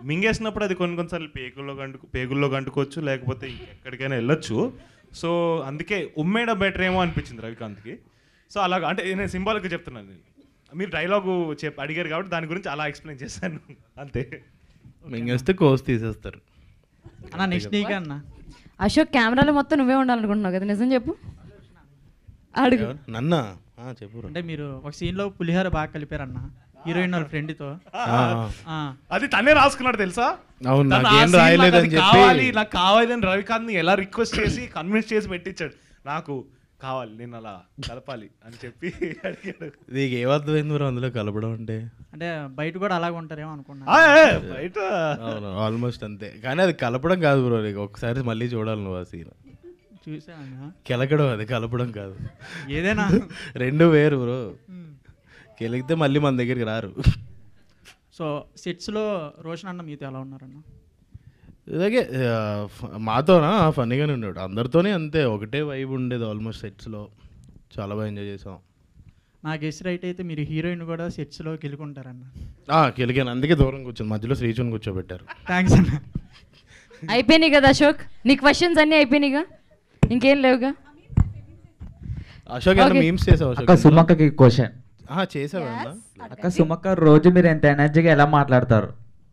మింగేసినప్పుడు అది కొన్ని కొన్నిసార్లు పేగుల్లో గంటు పేగుల్లో గంటుకోవచ్చు, లేకపోతే ఎక్కడికైనా వెళ్ళొచ్చు. సో అందుకే ఉమ్మేయడం బెటర్ ఏమో అనిపించింది రవికాంత్కి. సో అలాగా అంటే నేను సింబాలిక్గా చెప్తున్నాను. నేను మీరు డైలాగు చెప్ అడిగారు కాబట్టి దాని గురించి అలా ఎక్స్ప్లెయిన్ చేశాను అంతే. మింగేస్తే కోసి తీసేస్తారు అన్న. నెక్స్ట్ నీకే అన్న. అశోక్ కెమెరాలో మొత్తం నువ్వే ఉండాలనుకుంటున్నావు కదా, నిజం చెప్పు. అడుగు. నన్నా చెప్పు. అంటే మీరు ఒక సీన్లో పులిహోర బాగా కలిపారన్న హీరోయిన్ వాళ్ళ ఫ్రెండ్తో. అది తనే రాసుకున్నాడు తెలుసా. అవును, తను నాకేం ఆ scene రాయలేదని నాకు అది చెప్పి కావాలి నాకు కావాలి అని రవికాంత్ని ఎలా రిక్వెస్ట్ చేసి కన్విన్స్ చేసి పెట్టించాడు. నాకు కావాలి, నేను అలా కలపాలి అని చెప్పి అడిగాడు. నీకు ఏమర్థమైంది బ్రో అందులో కలపడం అంటే? అంటే బయట కూడా అలాగ ఉంటారేమో అనుకున్నా. బయట అవును ఆల్మోస్ట్ అంతే, కానీ అది కలపడం కాదు బ్రో. నీకు ఒకసారి మళ్ళీ చూడాలి నువ్వు ఆ సీన్. చూసా కెలకడం, అది కలపడం కాదు. ఏదైనా రెండు వేరు బ్రో. కెలిగితే మళ్ళీ మన దగ్గరికి రారు. సో సెట్స్లో రోషన్ అన్న మీతో ఎలా ఉన్నారన్న? ఇలాగే మాతోనా ఫన్నీగానే ఉన్నాడు, అందరితోనే అంతే, ఒకటే వైబ్ ఉండేది ఆల్మోస్ట్ సెట్స్లో. చాలా బాగా ఎంజాయ్ చేసాం. నాకు గెస్ రైట్ అయితే మీరు హీరోయిన్ కూడా సెట్స్లో గెలుకుంటారన్న. కెలిగాను, అందుకే దూరం కూర్చొని మధ్యలో శ్రీచుని కూర్చోబెట్టారు. థ్యాంక్స్ అన్న. అయిపోయినాయి కదా అశోక్, నీ క్వశ్చన్స్ అన్నీ అయిపోయినాయిగా, ఇంకేం లేవుగా. అశోక్ ఏమైనా మీమ్స్ చేసావు? అక్క సుమక్కకి క్వశ్చన్ చేసావా? అక్క సుమక్క రోజు మీరు ఎంత ఎనర్జీగా ఎలా మాట్లాడతారు?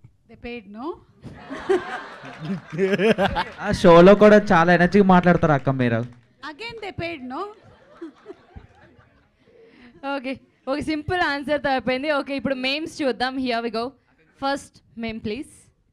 ఆ షోలో కూడా చాలా ఎనర్జీగా మాట్లాడతారు అక్క మీరు. Again they paid no. Okay, ఒక సింపుల్ ఆన్సర్తో అయిపోయింది. ఓకే, ఇప్పుడు మేమ్స్ చూద్దాం. Here we go. First meme please.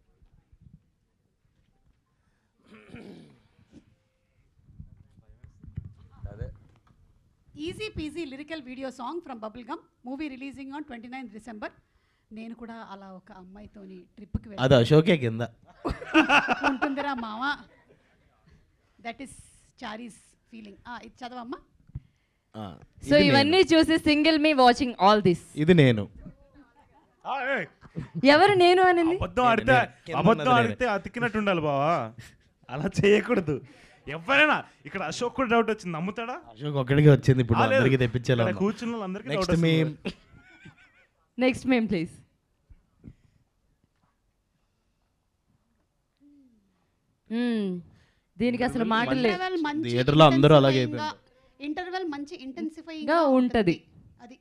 Easy peasy lyrical video song from Bubble Gum, movie releasing on twenty ninth December. నేను కూడా అలా ఒక అమ్మాయితోని ట్రిప్కి అది అశోకే కింద ఉంటుందిరా మామ. That is Chari's feeling. ఇది చదవమ్మా. సో ఇవన్నీ చూసి single me watching all this. ఇది నేను. ఎవరు నేను అనేది? అబద్ధం ఆడితే అబద్ధం ఆడితే అతికినట్టు ఉండాలి బావా, అలా చేయకూడదు. ఎవరైనా ఇక్కడ అశోక్ కూడా డౌట్ వచ్చింది, నమ్ముతాడా? అశోక్ ఒక్కడికి వచ్చింది, ఇప్పుడు అందరికి తెప్పించేలా కూర్చున్న వాళ్ళందరికీ next meme. Next meme please. దీనికి అసలు మాటలు లేవు. థియేటర్లో అందరూ అలాగే అయిపోయింది. ఇంటర్వెల్ మంచి ఇంటెన్సిఫై గా ఉంటది. అది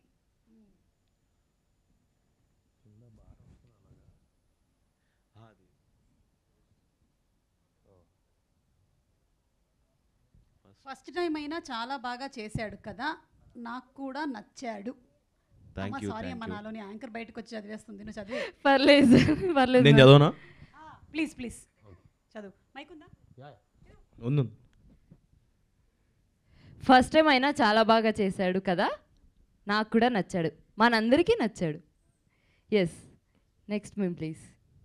ఫస్ట్ టైం అయినా చాలా బాగా చేశాడు కదా, నాకు కూడా నచ్చాడు. సారీ అమ్మ, నాలోని యాంకర్ బయటకు వచ్చి చదివేస్తుంది. నువ్వు చదివే. పర్లేదు పర్లేదు. నేను చదవనా? ప్లీజ్ ప్లీజ్ చదువు. మైక్ ఉందా? ఉంది. ఫస్ట్ టైం అయినా చాలా బాగా చేశాడు కదా, నాకు కూడా నచ్చాడు, మనందరికీ నచ్చాడు. Yes, next meme please.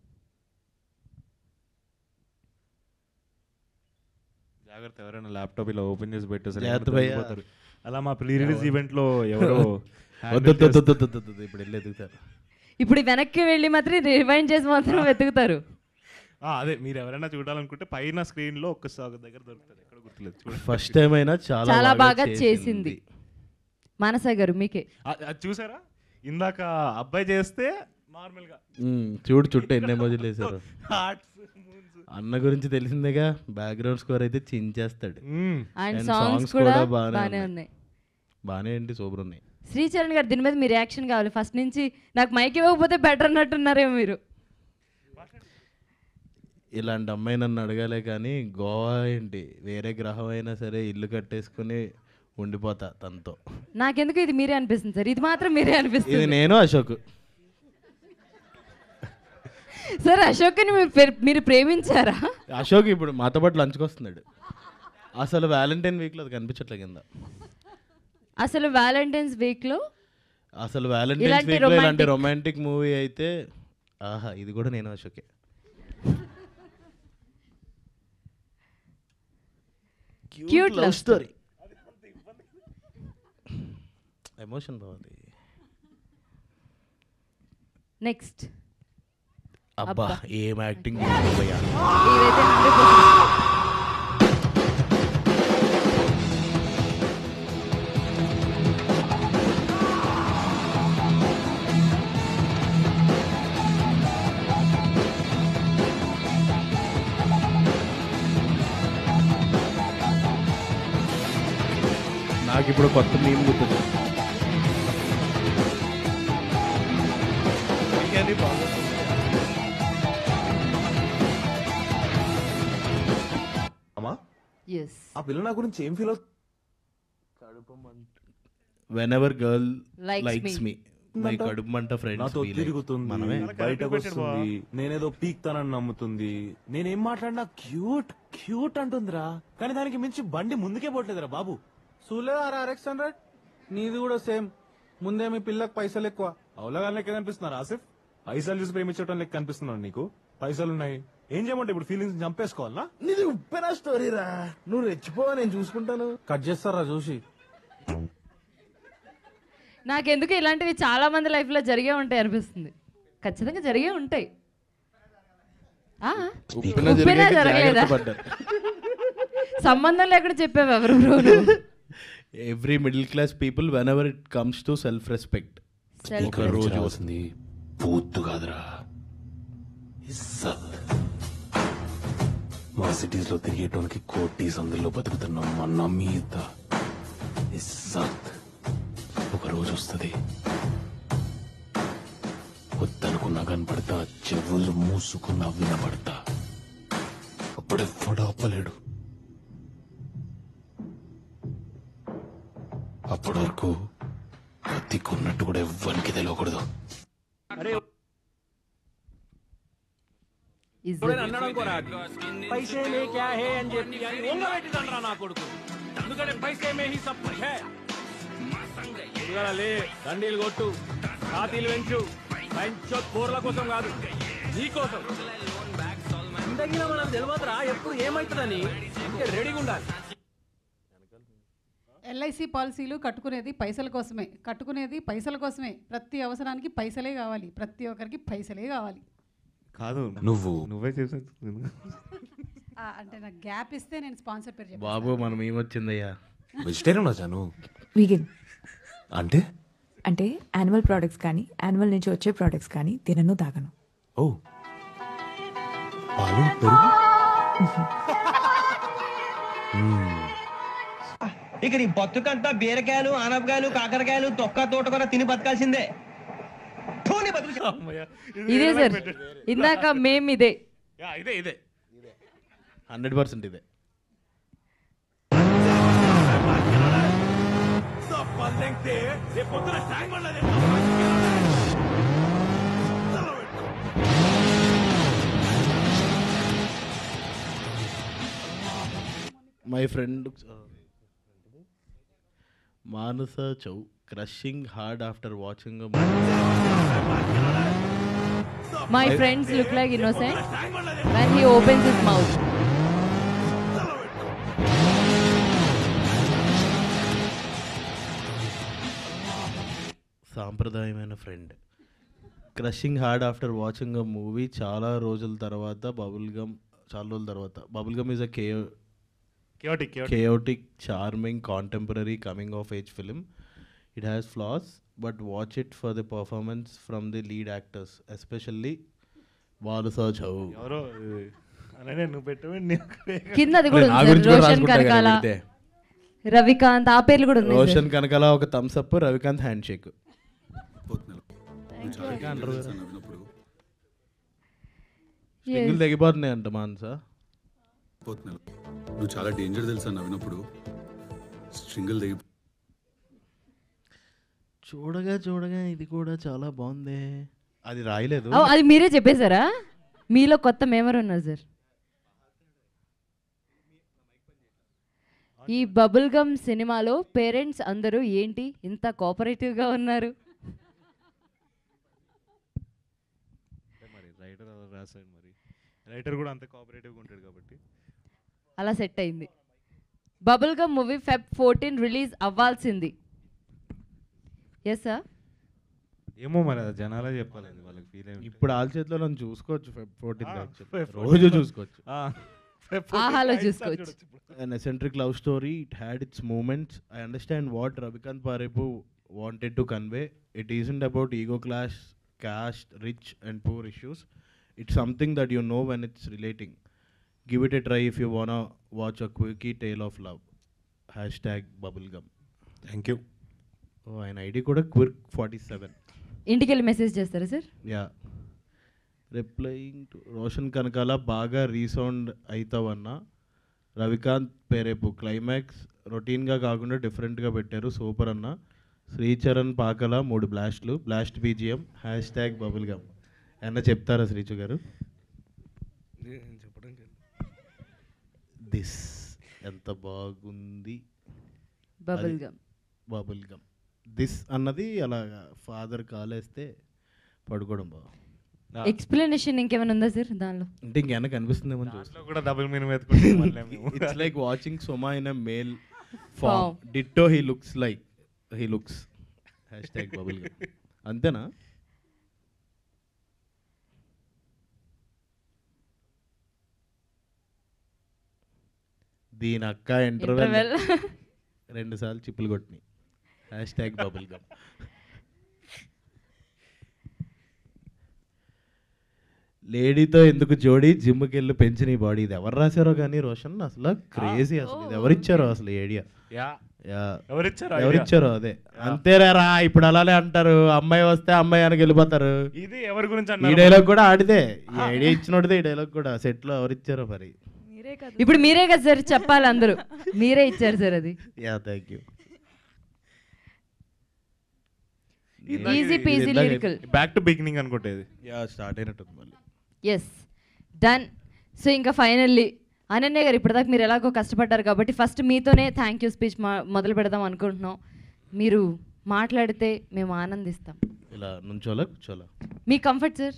జాగ్రత్త, ఎవరైనా ల్యాప్టాప్ ఇలా ఓపెన్ చేసి పెట్టేసారు. అలా మా ప్రీ రిలీజ్ ఈవెంట్ లో ఎవరో ఇప్పుడు వెళ్ళి ఎదుగుతారు. ఇప్పుడు వెనక్కి వెళ్ళి మాత్రం రివైండ్ చేసి మాత్రం వెతుకుతారు. అదే మీరు ఎవరైనా చూడాలనుకుంటే పైన స్క్రీన్ లో ఒక్కసారి దగ్గర దొరుకుతుంది, ఎక్కడ గుర్తులేదు. ఫస్ట్ టైం అయినా చాలా చాలా బాగా చేసింది. మానస గారు మీకే. అది చూసారా, ఇందాక అబ్బాయి చేస్తే నార్మల్ గా చూడు చుట్టూ ఎన్ని ఎమోజీలు వేసారు. అన్న గురించి తెలిసిందేగా, బ్యాక్గ్రౌండ్ స్కోర్ అయితే చించేస్తాడు. అండ్ సాంగ్స్ కూడా బాగానే ఉన్నాయి. బాగానే ఏంటి సూపర్ ఉన్నాయి. శ్రీచరణ్ గారు, దీని మీద మీ రియాక్షన్ కావాలి. ఫస్ట్ నుంచి నాకు మైక్ ఇవ్వకపోతే బెటర్ అన్నట్టున్నారేమో మీరు. ఇలాంటి అమ్మాయి నన్ను అడగాలే కానీ గోవా ఏంటి వేరే గ్రహం అయినా సరే ఇల్లు కట్టేసుకుని ఉండిపోతా తనతో. నాకెందుకు ఇది మీరే అనిపిస్తుంది సార్, ఇది మాత్రం మీరే అనిపిస్తుంది. ఇది నేను అశోక్. సార్ అశోక్ని మీరు మీరు ప్రేమించారా? అశోక్ ఇప్పుడు మాతో పాటు లంచ్కి వస్తున్నాడు. అసలు వ్యాలంటైన్ వీక్లో అది కనిపించట్లే కింద. అసలు వ్యాలంటైన్స్ వీక్లో అసలు వ్యాలంటైన్స్ వీక్లో ఇలాంటి రొమాంటిక్ మూవీ అయితే ఆహా, ఇది కూడా నేను అశోకే. Cute love story. ఎమోషన్ బాగుంది. నెక్స్ట్. అబ్బా ఏం యాక్టింగ్. ఇవైతే హండ్రెడ్ పర్సెంట్ ఇప్పుడు కొత్త మీమ్ గుర్తుంది. అమ్మా ఎస్ ఆ పిల్ల నా గురించి ఏం feel whenever girl Likes likes me. Me my కడుపు మంట ఫ్రెండ్స్ నాతో తిరుగుతుంది మనమే బయటకు వస్తుంది నేనేదో పీక్తానని నమ్ముతుంది నేనేం మాట్లాడినా క్యూట్ క్యూట్ అంటుందిరా కానీ దానికి మించి బండి ముందుకే పోట్లేదురా బాబు. సూలే ఆర్ ఆర్ఎక్స్ హండ్రెడ్ నీది కూడా సేమ్. ముందే మీ పిల్లకి పైసలు ఎక్కువ. అవులగా లెక్క కనిపిస్తున్నారు ఆసిఫ్. పైసలు చూసి ప్రేమించడం లెక్క కనిపిస్తున్నాడు నీకు. పైసలు ఉన్నాయి ఏం చేయమంటే ఇప్పుడు ఫీలింగ్స్ చంపేసుకోవాలా? నీది ఉప్పెన స్టోరీ రా. నువ్వు రెచ్చిపో, నేను చూసుకుంటాను. కట్ చేస్తారా చూసి. నాకెందుకు ఇలాంటివి చాలా మంది లైఫ్లో జరిగే ఉంటాయి అనిపిస్తుంది. ఖచ్చితంగా జరిగే ఉంటాయి. ఆ, ఉప్పెన ఉప్పెన జరిగాక జరగలేదా? జాగ్రత్త పడ్డారు. సంబంధం లేకుండా చెప్పావు ఎవరు every middle class people whenever it comes to self respect ఒక రోజు వస్తుంది పూత్తు కాదురా ఇజ్జత్. మా సిటీస్ లో తిరిగేటోనికి కోటి సందుల్లో బతుకుతున్నాం మన మీద ఇజ్జత్ ఒక రోజు వస్తుంది. వద్దనుకున్నా కనపడతా, చెవులు మూసుకున్నా వినపడతా. అప్పుడెప్పుడు ఆపలేడు. అప్పటి వరకు బతికున్నట్టు కూడా ఎవ్వరికి తెలియకూడదు. పైసే మే క్యా హే అని చెప్పి అని ఒంగబెట్టిదండ్రా నా కొడుకు. ఎందుకంటే పైసే మే హీ సబ్ కుచ్ హై. లే దండీలు కొట్టు, ఛాతీలు పెంచు, పెంచో కూరల కోసం కాదు నీ కోసం. ఇంతగిన మనం తెలియదురా ఎప్పుడు ఏమవుతుందని. ఇంకా రెడీగా ఉండాలి. ఎల్ఐసి పాలసీలు కట్టుకునేది పైసల కోసమే. కట్టుకునేది పైసల కోసమే. ప్రతి అవసరానికి పైసలే కావాలి. ప్రతి ఒక్కరికి పైసలే కావాలి. కాదు నువ్వు నువ్వే చేసా ఆ, అంటే నాకు గ్యాప్ ఇస్తే నేను స్పాన్సర్ పేరు చెప్పాను. బాబు మనం ఏమొచ్చిందయ్యా. వెజిటేరియన్ వచ్చాను వీగన్ అంటే అంటే యానిమల్ ప్రోడక్ట్స్ కానీ యానిమల్ నుంచి వచ్చే ప్రోడక్ట్స్ కానీ తినను తాగను. ఓ పాలు పెరుగు. ఇక నీ బతుకంతా బీరకాయలు, ఆనపకాయలు, కాకరకాయలు, తొక్క తోట కూడా తిని బతకాల్సిందే. ఇదే సార్ ఇందాక మేము ఇదే ఇదే ఇదే హండ్రెడ్ పర్సెంట్ ఇదే. మై ఫ్రెండ్ మానస చౌ crushing hard after watching my friends look like innocent when he opens his mouth. సాంప్రదాయమైన friend crushing hard after watching a movie. చాలా రోజుల తర్వాత బబుల్ గమ్ చాలా రోజుల తర్వాత బబుల్ గమ్ ఈజ్ అ కేయో Chaotic, chaotic. chaotic, charming, contemporary coming of age film. It has flaws, but watch it for the performance from the lead actors, especially Valasa Chau. ఎవరో అలానే నువ్వు పెట్టవండి. కింద అది కూడా ఉంది సార్. రోషన్ కనకాల, రవికాంత్, ఆ పేర్లు కూడా ఉన్నాయి. రోషన్ కనకాల ఒక thumbs up, Ravikanth hand shake. స్ట్రింగులు తెగిపోతున్నాయి అంట మాన్సా. నువ్వు చాలా డేంజర్ తెలుసా నవ్వినప్పుడు. స్ట్రింగులు తెగి చూడగా చూడగా ఇది కూడా చాలా బాగుంది. అది రాయలేదు. ఓ, అది మీరే చెప్పేశారా? మీలో కొత్త మెమరీ ఉన్నారు సార్. ఈ బబుల్ గమ్ సినిమాలో పేరెంట్స్ అందరూ ఏంటి ఇంత కోఆపరేటివ్గా ఉన్నారు? మరి రైటర్ అలా రాశాడు, మరి రైటర్ కూడా అంత కోఆపరేటివ్గా ఉంటాడు కాబట్టి అలా సెట్ అయింది. Bubble Gum movie Feb fourteen release అవ్వాల్సింది. Yes sir. ఏమో మరి అది జనాలే చెప్పాలి, వాళ్ళకి ఫీల్ అయ్యి. ఇప్పుడు ఆల్ చేతిలో నన్ను చూసుకోవచ్చు. ఫెబ్ ఫోర్టీన్ రోజు చూసుకోవచ్చు. ఆహాలో చూసుకోవచ్చు. An eccentric love story. It had its moments. I understand what Ravikant Parepu wanted to convey. It isn't about ego clash, caste, rich and poor issues. It's something that you know when it's relating. Give it a try if you wanna watch a quirky tale of love. Hashtag bubblegum. Thank you. ఓ ఆయన ID కూడా క్విర్క్ forty seven. ఇంటికి వెళ్ళి message చేస్తారా sir? Yeah. Replying to Roshan Kanakala బాగా resound అవుతావన్నా. Ravikanth Perepu climax రొటీన్గా కాకుండా డిఫరెంట్గా పెట్టారు, సూపర్ అన్న. శ్రీచరణ్ పాకల మూడు బ్లాస్ట్లు, blast BGM, hashtag Bubble Gum. ఏమన్నా చెప్తారా శ్రీచు గారు? చెప్పడం దిస్ ఎంత బాగుంది. Bubble Gum. Bubble Gum this అన్నది అలాగా ఫాదర్ కాలేస్తే పడుకోవడం బాగా. ఎక్స్ప్లెనేషన్ ఇంకేమైనా ఉందా సార్ దానిలో? అంటే ఇంకేమైనా కనిపిస్తుందేమో దాంట్లో కూడా డబుల్ మీనింగ్ వెతుకుంటాం. It's like watching Suma in a male form. Ditto he looks like he looks. Hashtag Bubble Gum. అంతేనా? దీని అక్క ఇంటర్వెల్ రెండు సార్లు చిప్పులు కొట్టినాయి. Hashtag Bubble Gum. లేడీతో ఎందుకు జోడీ, జిమ్కి వెళ్ళి పెంచిన ఈ బాడీ. ఇది ఎవరు రాశారో కానీ రోషన్ అసలు క్రేజీ. అసలు ఇది ఎవరిచ్చారో అసలు ఐడియా. ఎవరిచ్చారో అదే అంతేరా. ఇప్పుడు అలానే అంటారు, అమ్మాయి వస్తే అమ్మాయి అని వెళ్ళిపోతారు. ఇది ఎవరి గురించి ఈ డైలాగ్ కూడా ఆడితే, ఈ ఐడియా ఇచ్చినోడితే ఈ డైలాగ్ కూడా సెట్ లో ఎవరిచ్చారో మరి. ఇప్పుడు మీరే కదా సార్ చెప్పాలి, అందరూ మీరే ఇచ్చారు సార్ అది. Yeah thank you. Easy peasy lyrical. Back to beginning అనుకుంటేది. యా స్టార్ట్ అయినట్టుంది మళ్ళీ. Yes done. సో ఇంకా ఫైనల్లీ అనన్య గారు, ఇప్పటిదాకా మీరు ఎలాగో కష్టపడ్డారు కాబట్టి ఫస్ట్ మీతోనే థ్యాంక్ యూ స్పీచ్ మొదలు పెడదాం అనుకుంటున్నాం. మీరు మాట్లాడితే మేము ఆనందిస్తాం. ఇలా నుంచోలా కూర్చోలా? మీ కంఫర్ట్ సార్.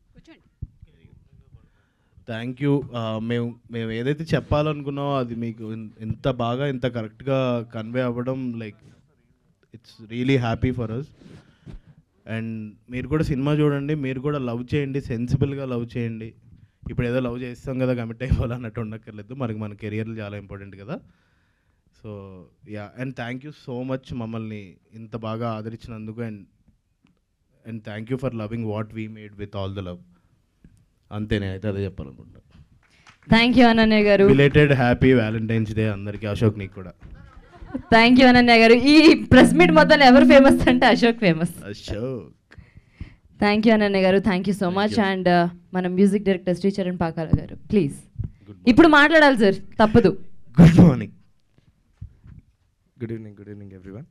Thank you. మేము మేము ఏదైతే చెప్పాలనుకున్నామో అది మీకు ఇంత బాగా ఇంత కరెక్ట్గా కన్వే అవ్వడం like it's really happy for us. And మీరు కూడా సినిమా చూడండి, మీరు కూడా లవ్ చేయండి, సెన్సిబుల్గా లవ్ చేయండి. ఇప్పుడు ఏదో లవ్ చేస్తాం కదా కమిట్ అయిపోవాలన్నట్టు ఉండక్కర్లేదు, మనకి మన కెరియర్లు చాలా ఇంపార్టెంట్ కదా. So yeah, and thank you so much మమ్మల్ని ఇంత బాగా ఆదరించినందుకు. And and thank you for loving what we made with all the love. అంతేనే అయితే అదే చెప్పాలనుకుంటా. థ్యాంక్ యూ అనన్య గారు. బిలేటెడ్ హ్యాపీ వ్యాలంటైన్స్ డే అందరికీ. అశోక్ నీకు కూడా థ్యాంక్ యూ అనన్య గారు. ఈ ప్రెస్ మీట్ మొత్తం ఎవరు ఫేమస్ అంటే Ashok famous. Ashok thank you Ananya గారు. Thank you so much. And మన మ్యూజిక్ డైరెక్టర్ శ్రీచరణ్ పాకాల గారు ప్లీజ్ ఇప్పుడు మాట్లాడాలి సార్, తప్పదు. Good morning. Good evening. Good evening everyone.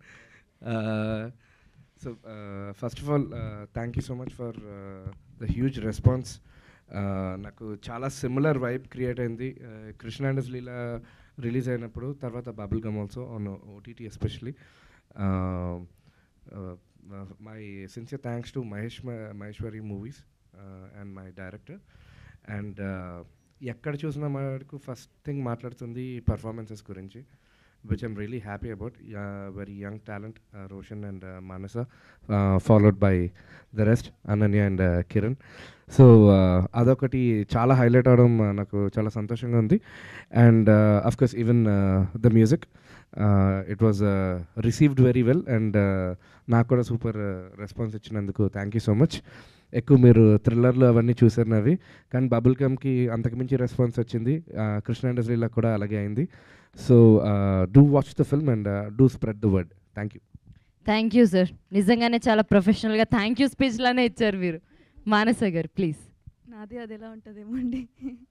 So first of all thank you so much for the huge response. నాకు చాలా similar vibe create అయింది Krishna and Leela release అయినప్పుడు, తర్వాత Bubble Gum also on OTT especially. My sincere thanks to Mahesh Maheshwari movies and my director. And ఎక్కడ చూసినా మనకు first thing మాట్లాడుతుంది performances గురించి, which I'm really happy about. Uh, very young talent, uh, Roshan and uh, Manasa, uh, followed by the rest, Ananya and uh, Kiran. So adokati chala highlight avadam naku chala santoshanga undi. And uh, of course even uh, the music, uh, it was uh, received very well, and నాకు కూడా super response ఇచ్చినందుకు thank you so much. ఎక్కువ మీరు థ్రిల్లర్లు అవన్నీ చూసారు నవి, కానీ bubble గమ్కి అంతకుమించి response వచ్చింది. కృష్ణ అండ్ శ్రీలా కూడా అలాగే అయింది. So do watch the film and do spread the word. Thank you. Thank you sir. నిజంగానే చాలా ప్రొఫెషనల్గా థ్యాంక్ యూ స్పీచ్లానే ఇచ్చారు మీరు. మానస గారు ప్లీజ్. నాది అది ఎలా ఉంటుందేమో అండి.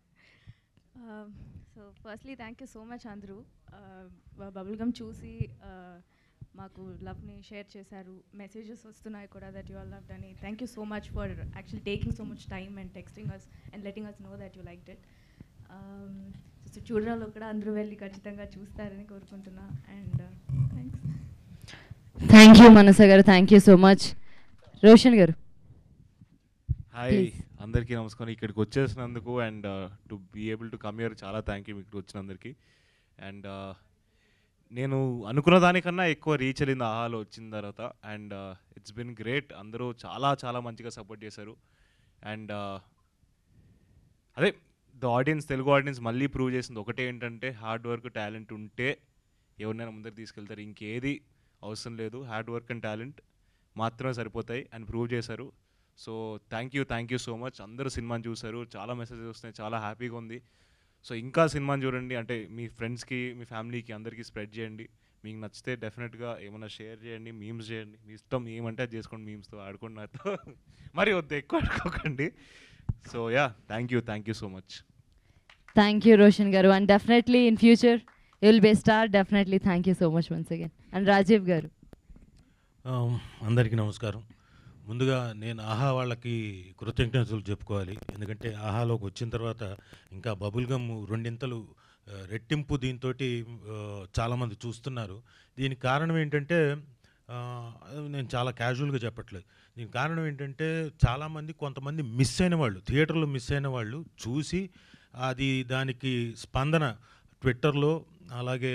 So firstly thank you so much అందరూ. బబుల్ గమ్ చూసి మాకు లవ్ని షేర్ చేశారు, మెసేజెస్ వస్తున్నాయి కూడా దట్ యూ ఆల్ లవ్డ్ అని. Thank you so much for actually taking so much time and texting us and letting us know that you liked it. So చూడడంలో కూడా అందరూ వెళ్ళి ఖచ్చితంగా చూస్తారని కోరుకుంటున్నా. And thanks. Thank you Manasa గారు. Thank you so much. Roshan గారు. హాయ్ అందరికీ నమస్కారం. ఇక్కడికి వచ్చేసినందుకు and to be able to come here చాలా థ్యాంక్ యూ మీకు వచ్చినందరికీ. అండ్ నేను అనుకున్న దానికన్నా ఎక్కువ రీచ్ వెళ్ళింది ఆహాలో వచ్చిన తర్వాత. And it's been great. అందరూ చాలా చాలా మంచిగా సపోర్ట్ చేశారు. అండ్ అదే ద ఆడియన్స్, తెలుగు ఆడియన్స్ మళ్ళీ ప్రూవ్ చేసింది ఒకటే ఏంటంటే హార్డ్ వర్క్ టాలెంట్ ఉంటే ఎవరినైనా ముందరికి తీసుకెళ్తారు. ఇంకేది అవసరం లేదు, హార్డ్ వర్క్ అండ్ టాలెంట్ మాత్రమే సరిపోతాయి అని ప్రూవ్ చేశారు. So thank you thank you so much. అందరూ సినిమాని చూశారు, చాలా మెసేజెస్ వస్తున్నాయి, చాలా హ్యాపీగా ఉంది. సో ఇంకా సినిమాని చూడండి, అంటే మీ ఫ్రెండ్స్కి మీ ఫ్యామిలీకి అందరికీ స్ప్రెడ్ చేయండి. మీకు నచ్చితే డెఫినెట్గా ఏమైనా షేర్ చేయండి, మీమ్స్ చేయండి, మీ ఇష్టం ఏమంటే అది చేసుకోండి, మీమ్స్తో ఆడుకోండి నాతో. మరి వద్దు ఎక్కువ ఆడుకోకండి. So yeah, thank you thank you so much. Thank you Roshan గారు. And definitely in future you will be star. Definitely thank you so much once again. And Rajeev గారు. అందరికీ నమస్కారం. ముందుగా నేను ఆహా వాళ్ళకి కృతజ్ఞతలు చెప్పుకోవాలి. ఎందుకంటే ఆహాలోకి వచ్చిన తర్వాత ఇంకా బబుల్ గమ్ రెండింతలు రెట్టింపు దీంతో చాలామంది చూస్తున్నారు. దీనికి కారణం ఏంటంటే నేను చాలా క్యాజువల్గా చెప్పట్లేదు. దీనికి కారణం ఏంటంటే చాలామంది కొంతమంది మిస్ అయిన వాళ్ళు, థియేటర్లో మిస్ అయిన వాళ్ళు చూసి అది దానికి స్పందన ట్విట్టర్లో అలాగే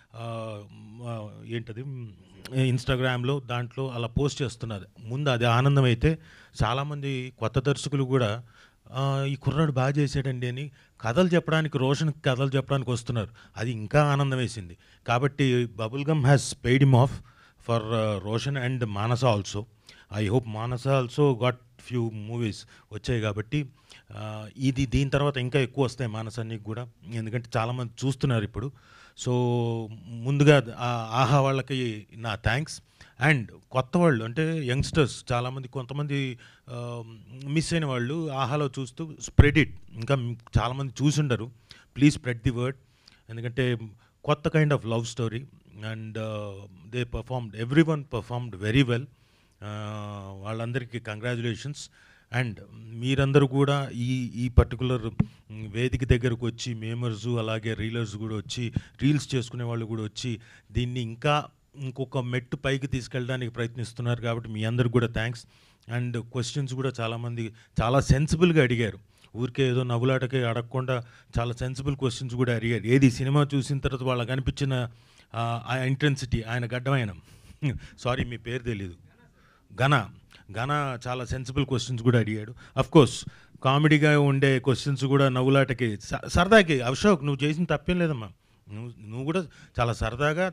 ఏంటది ఇన్స్టాగ్రామ్లో దాంట్లో అలా పోస్ట్ చేస్తున్నారు. ముందు అది ఆనందం అయితే చాలామంది కొత్త దర్శకులు కూడా ఈ కుర్రాడు బాగా చేసాడండి అని కథలు చెప్పడానికి, రోషన్ కథలు చెప్పడానికి వస్తున్నారు. అది ఇంకా ఆనందం వేసింది. కాబట్టి Bubble Gum has paid him off for Roshan and Manasa also. I hope Manasa also got few movies వచ్చాయి కాబట్టి ఇది దీని తర్వాత ఇంకా ఎక్కువ వస్తాయి మానసానికి కూడా, ఎందుకంటే చాలామంది చూస్తున్నారు ఇప్పుడు. సో ముందుగా ఆహా వాళ్ళకి నా థ్యాంక్స్. అండ్ కొత్త వాళ్ళు అంటే యంగ్స్టర్స్ చాలామంది, కొంతమంది మిస్ అయిన వాళ్ళు ఆహాలో చూస్తూ స్ప్రెడ్ ఇట్. ఇంకా చాలామంది చూసుండరు, ప్లీజ్ స్ప్రెడ్ ది వర్డ్. ఎందుకంటే కొత్త kind of love story and they performed, everyone performed very well. వాళ్ళందరికీ కంగ్రాచులేషన్స్. అండ్ మీరందరూ కూడా ఈ ఈ పర్టికులర్ వేదిక దగ్గరకు వచ్చి మేమర్స్ అలాగే రీలర్స్ కూడా వచ్చి, రీల్స్ చేసుకునే వాళ్ళు కూడా వచ్చి దీన్ని ఇంకా ఇంకొక మెట్టు పైకి తీసుకెళ్ళడానికి ప్రయత్నిస్తున్నారు. కాబట్టి మీ అందరికి కూడా థ్యాంక్స్. అండ్ క్వశ్చన్స్ కూడా చాలామంది చాలా సెన్సిబుల్గా అడిగారు. ఊరికే ఏదో నవ్వులాటకే అడగకుండా చాలా సెన్సిబుల్ క్వశ్చన్స్ కూడా అడిగారు. ఏది సినిమా చూసిన తర్వాత వాళ్ళకి అనిపించిన ఆ ఇంటెన్సిటీ, ఆయన గడ్డమైన సారీ మీ పేరు తెలీదు, ఘన ఘన చాలా సెన్సిబుల్ క్వశ్చన్స్ కూడా అడిగాడు. అఫ్కోర్స్ కామెడీగా ఉండే క్వశ్చన్స్ కూడా నవ్వులాటకి సరదాకి. అశోక్ నువ్వు చేసిన తప్పేం లేదమ్మా, నువ్వు నువ్వు కూడా చాలా సరదాగా,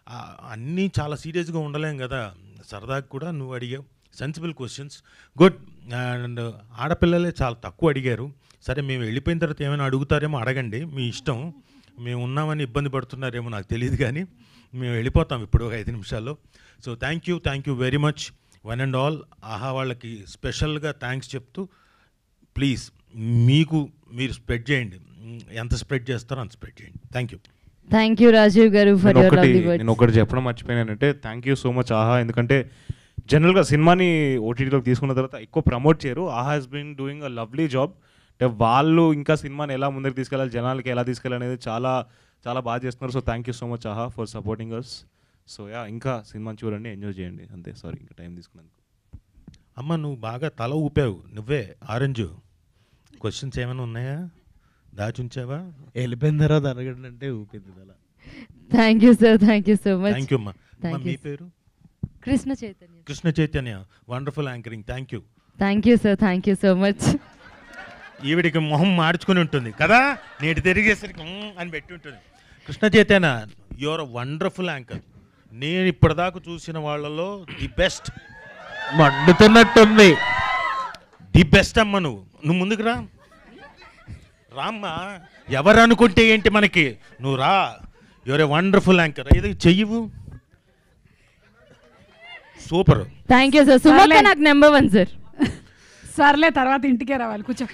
అన్నీ చాలా సీరియస్గా ఉండలేం కదా, సరదాగా కూడా నువ్వు అడిగావు సెన్సిబుల్ క్వశ్చన్స్. గుడ్. అండ్ ఆడపిల్లలే చాలా తక్కువ అడిగారు. సరే మేము వెళ్ళిపోయిన తర్వాత ఏమైనా అడుగుతారేమో అడగండి, మీ ఇష్టం. మేము ఉన్నామని ఇబ్బంది పడుతున్నారేమో నాకు తెలియదు, కానీ మేము వెళ్ళిపోతాం ఇప్పుడు ఒక ఐదు నిమిషాల్లో. So thank you thank you very much one and all. Aha వాళ్ళకి స్పెషల్గా థ్యాంక్స్ చెప్తూ ప్లీజ్ మీకు మీరు స్ప్రెడ్ చేయండి, ఎంత స్ప్రెడ్ చేస్తారో అంత స్ప్రెడ్ చేయండి. Thank you. Thank you Rajeev గారు ఫర్ యువర్ లవ్లీ వర్డ్స్. నేను ఒకటి చెప్పడం మర్చిపోయానంటే thank you so much Aha. ఎందుకంటే జనరల్గా సినిమాని ఓటీటీలోకి తీసుకున్న తర్వాత ఎక్కువ ప్రమోట్ చేయరు. Aha has been doing a lovely job. అంటే వాళ్ళు ఇంకా సినిమాని ఎలా ముందుకు తీసుకెళ్ళాలి, జనాలకి ఎలా తీసుకెళ్ళాలి అనేది చాలా చాలా బాగా చేస్తున్నారు. సో thank you so much Aha for supporting us. So yeah, ఇంకా సినిమాని చూడండి, ఎంజాయ్ చేయండి అంతే. సారీ ఇంకా టైం తీసుకున్నందుకు. అమ్మ నువ్వు బాగా తల ఊపావు, నువ్వే ఆరెంజ్. క్వశ్చన్స్ ఏమైనా ఉన్నాయా, దాచుంచావా? వెళ్ళిపోయిన తర్వాత అడగండి అంటే ఊపింది తల. Thank you sir, thank you so much. Thank you అమ్మా. మీ పేరు? Krishna Chaitanya. Krishna Chaitanya, wonderful anchoring. Thank you. Thank you sir, thank you so much. ఈవిడికి మొహం మార్చుకుని ఉంటుంది కదా, నేటి తిరిగేసరికి అని పెట్టి ఉంటుంది. Krishna Chaitanya, your a wonderful anchor. నేను ఇప్పటిదాకా చూసిన వాళ్ళలో ది బెస్ట్. మండుతున్నట్టుంది. ది బెస్ట్ అమ్మ. నువ్వు నువ్వు ముందుకు రా రామ్మా. ఎవరు అనుకుంటే ఏంటి మనకి, నువ్వు రా. Your a wonderful anchor. ఇది చెయ్యవు, సూపర్. Thank you sir. సుమక్క నాకు నెంబర్ వన్ సార్. సర్లే తర్వాత ఇంటికే రావాలి, కూర్చో.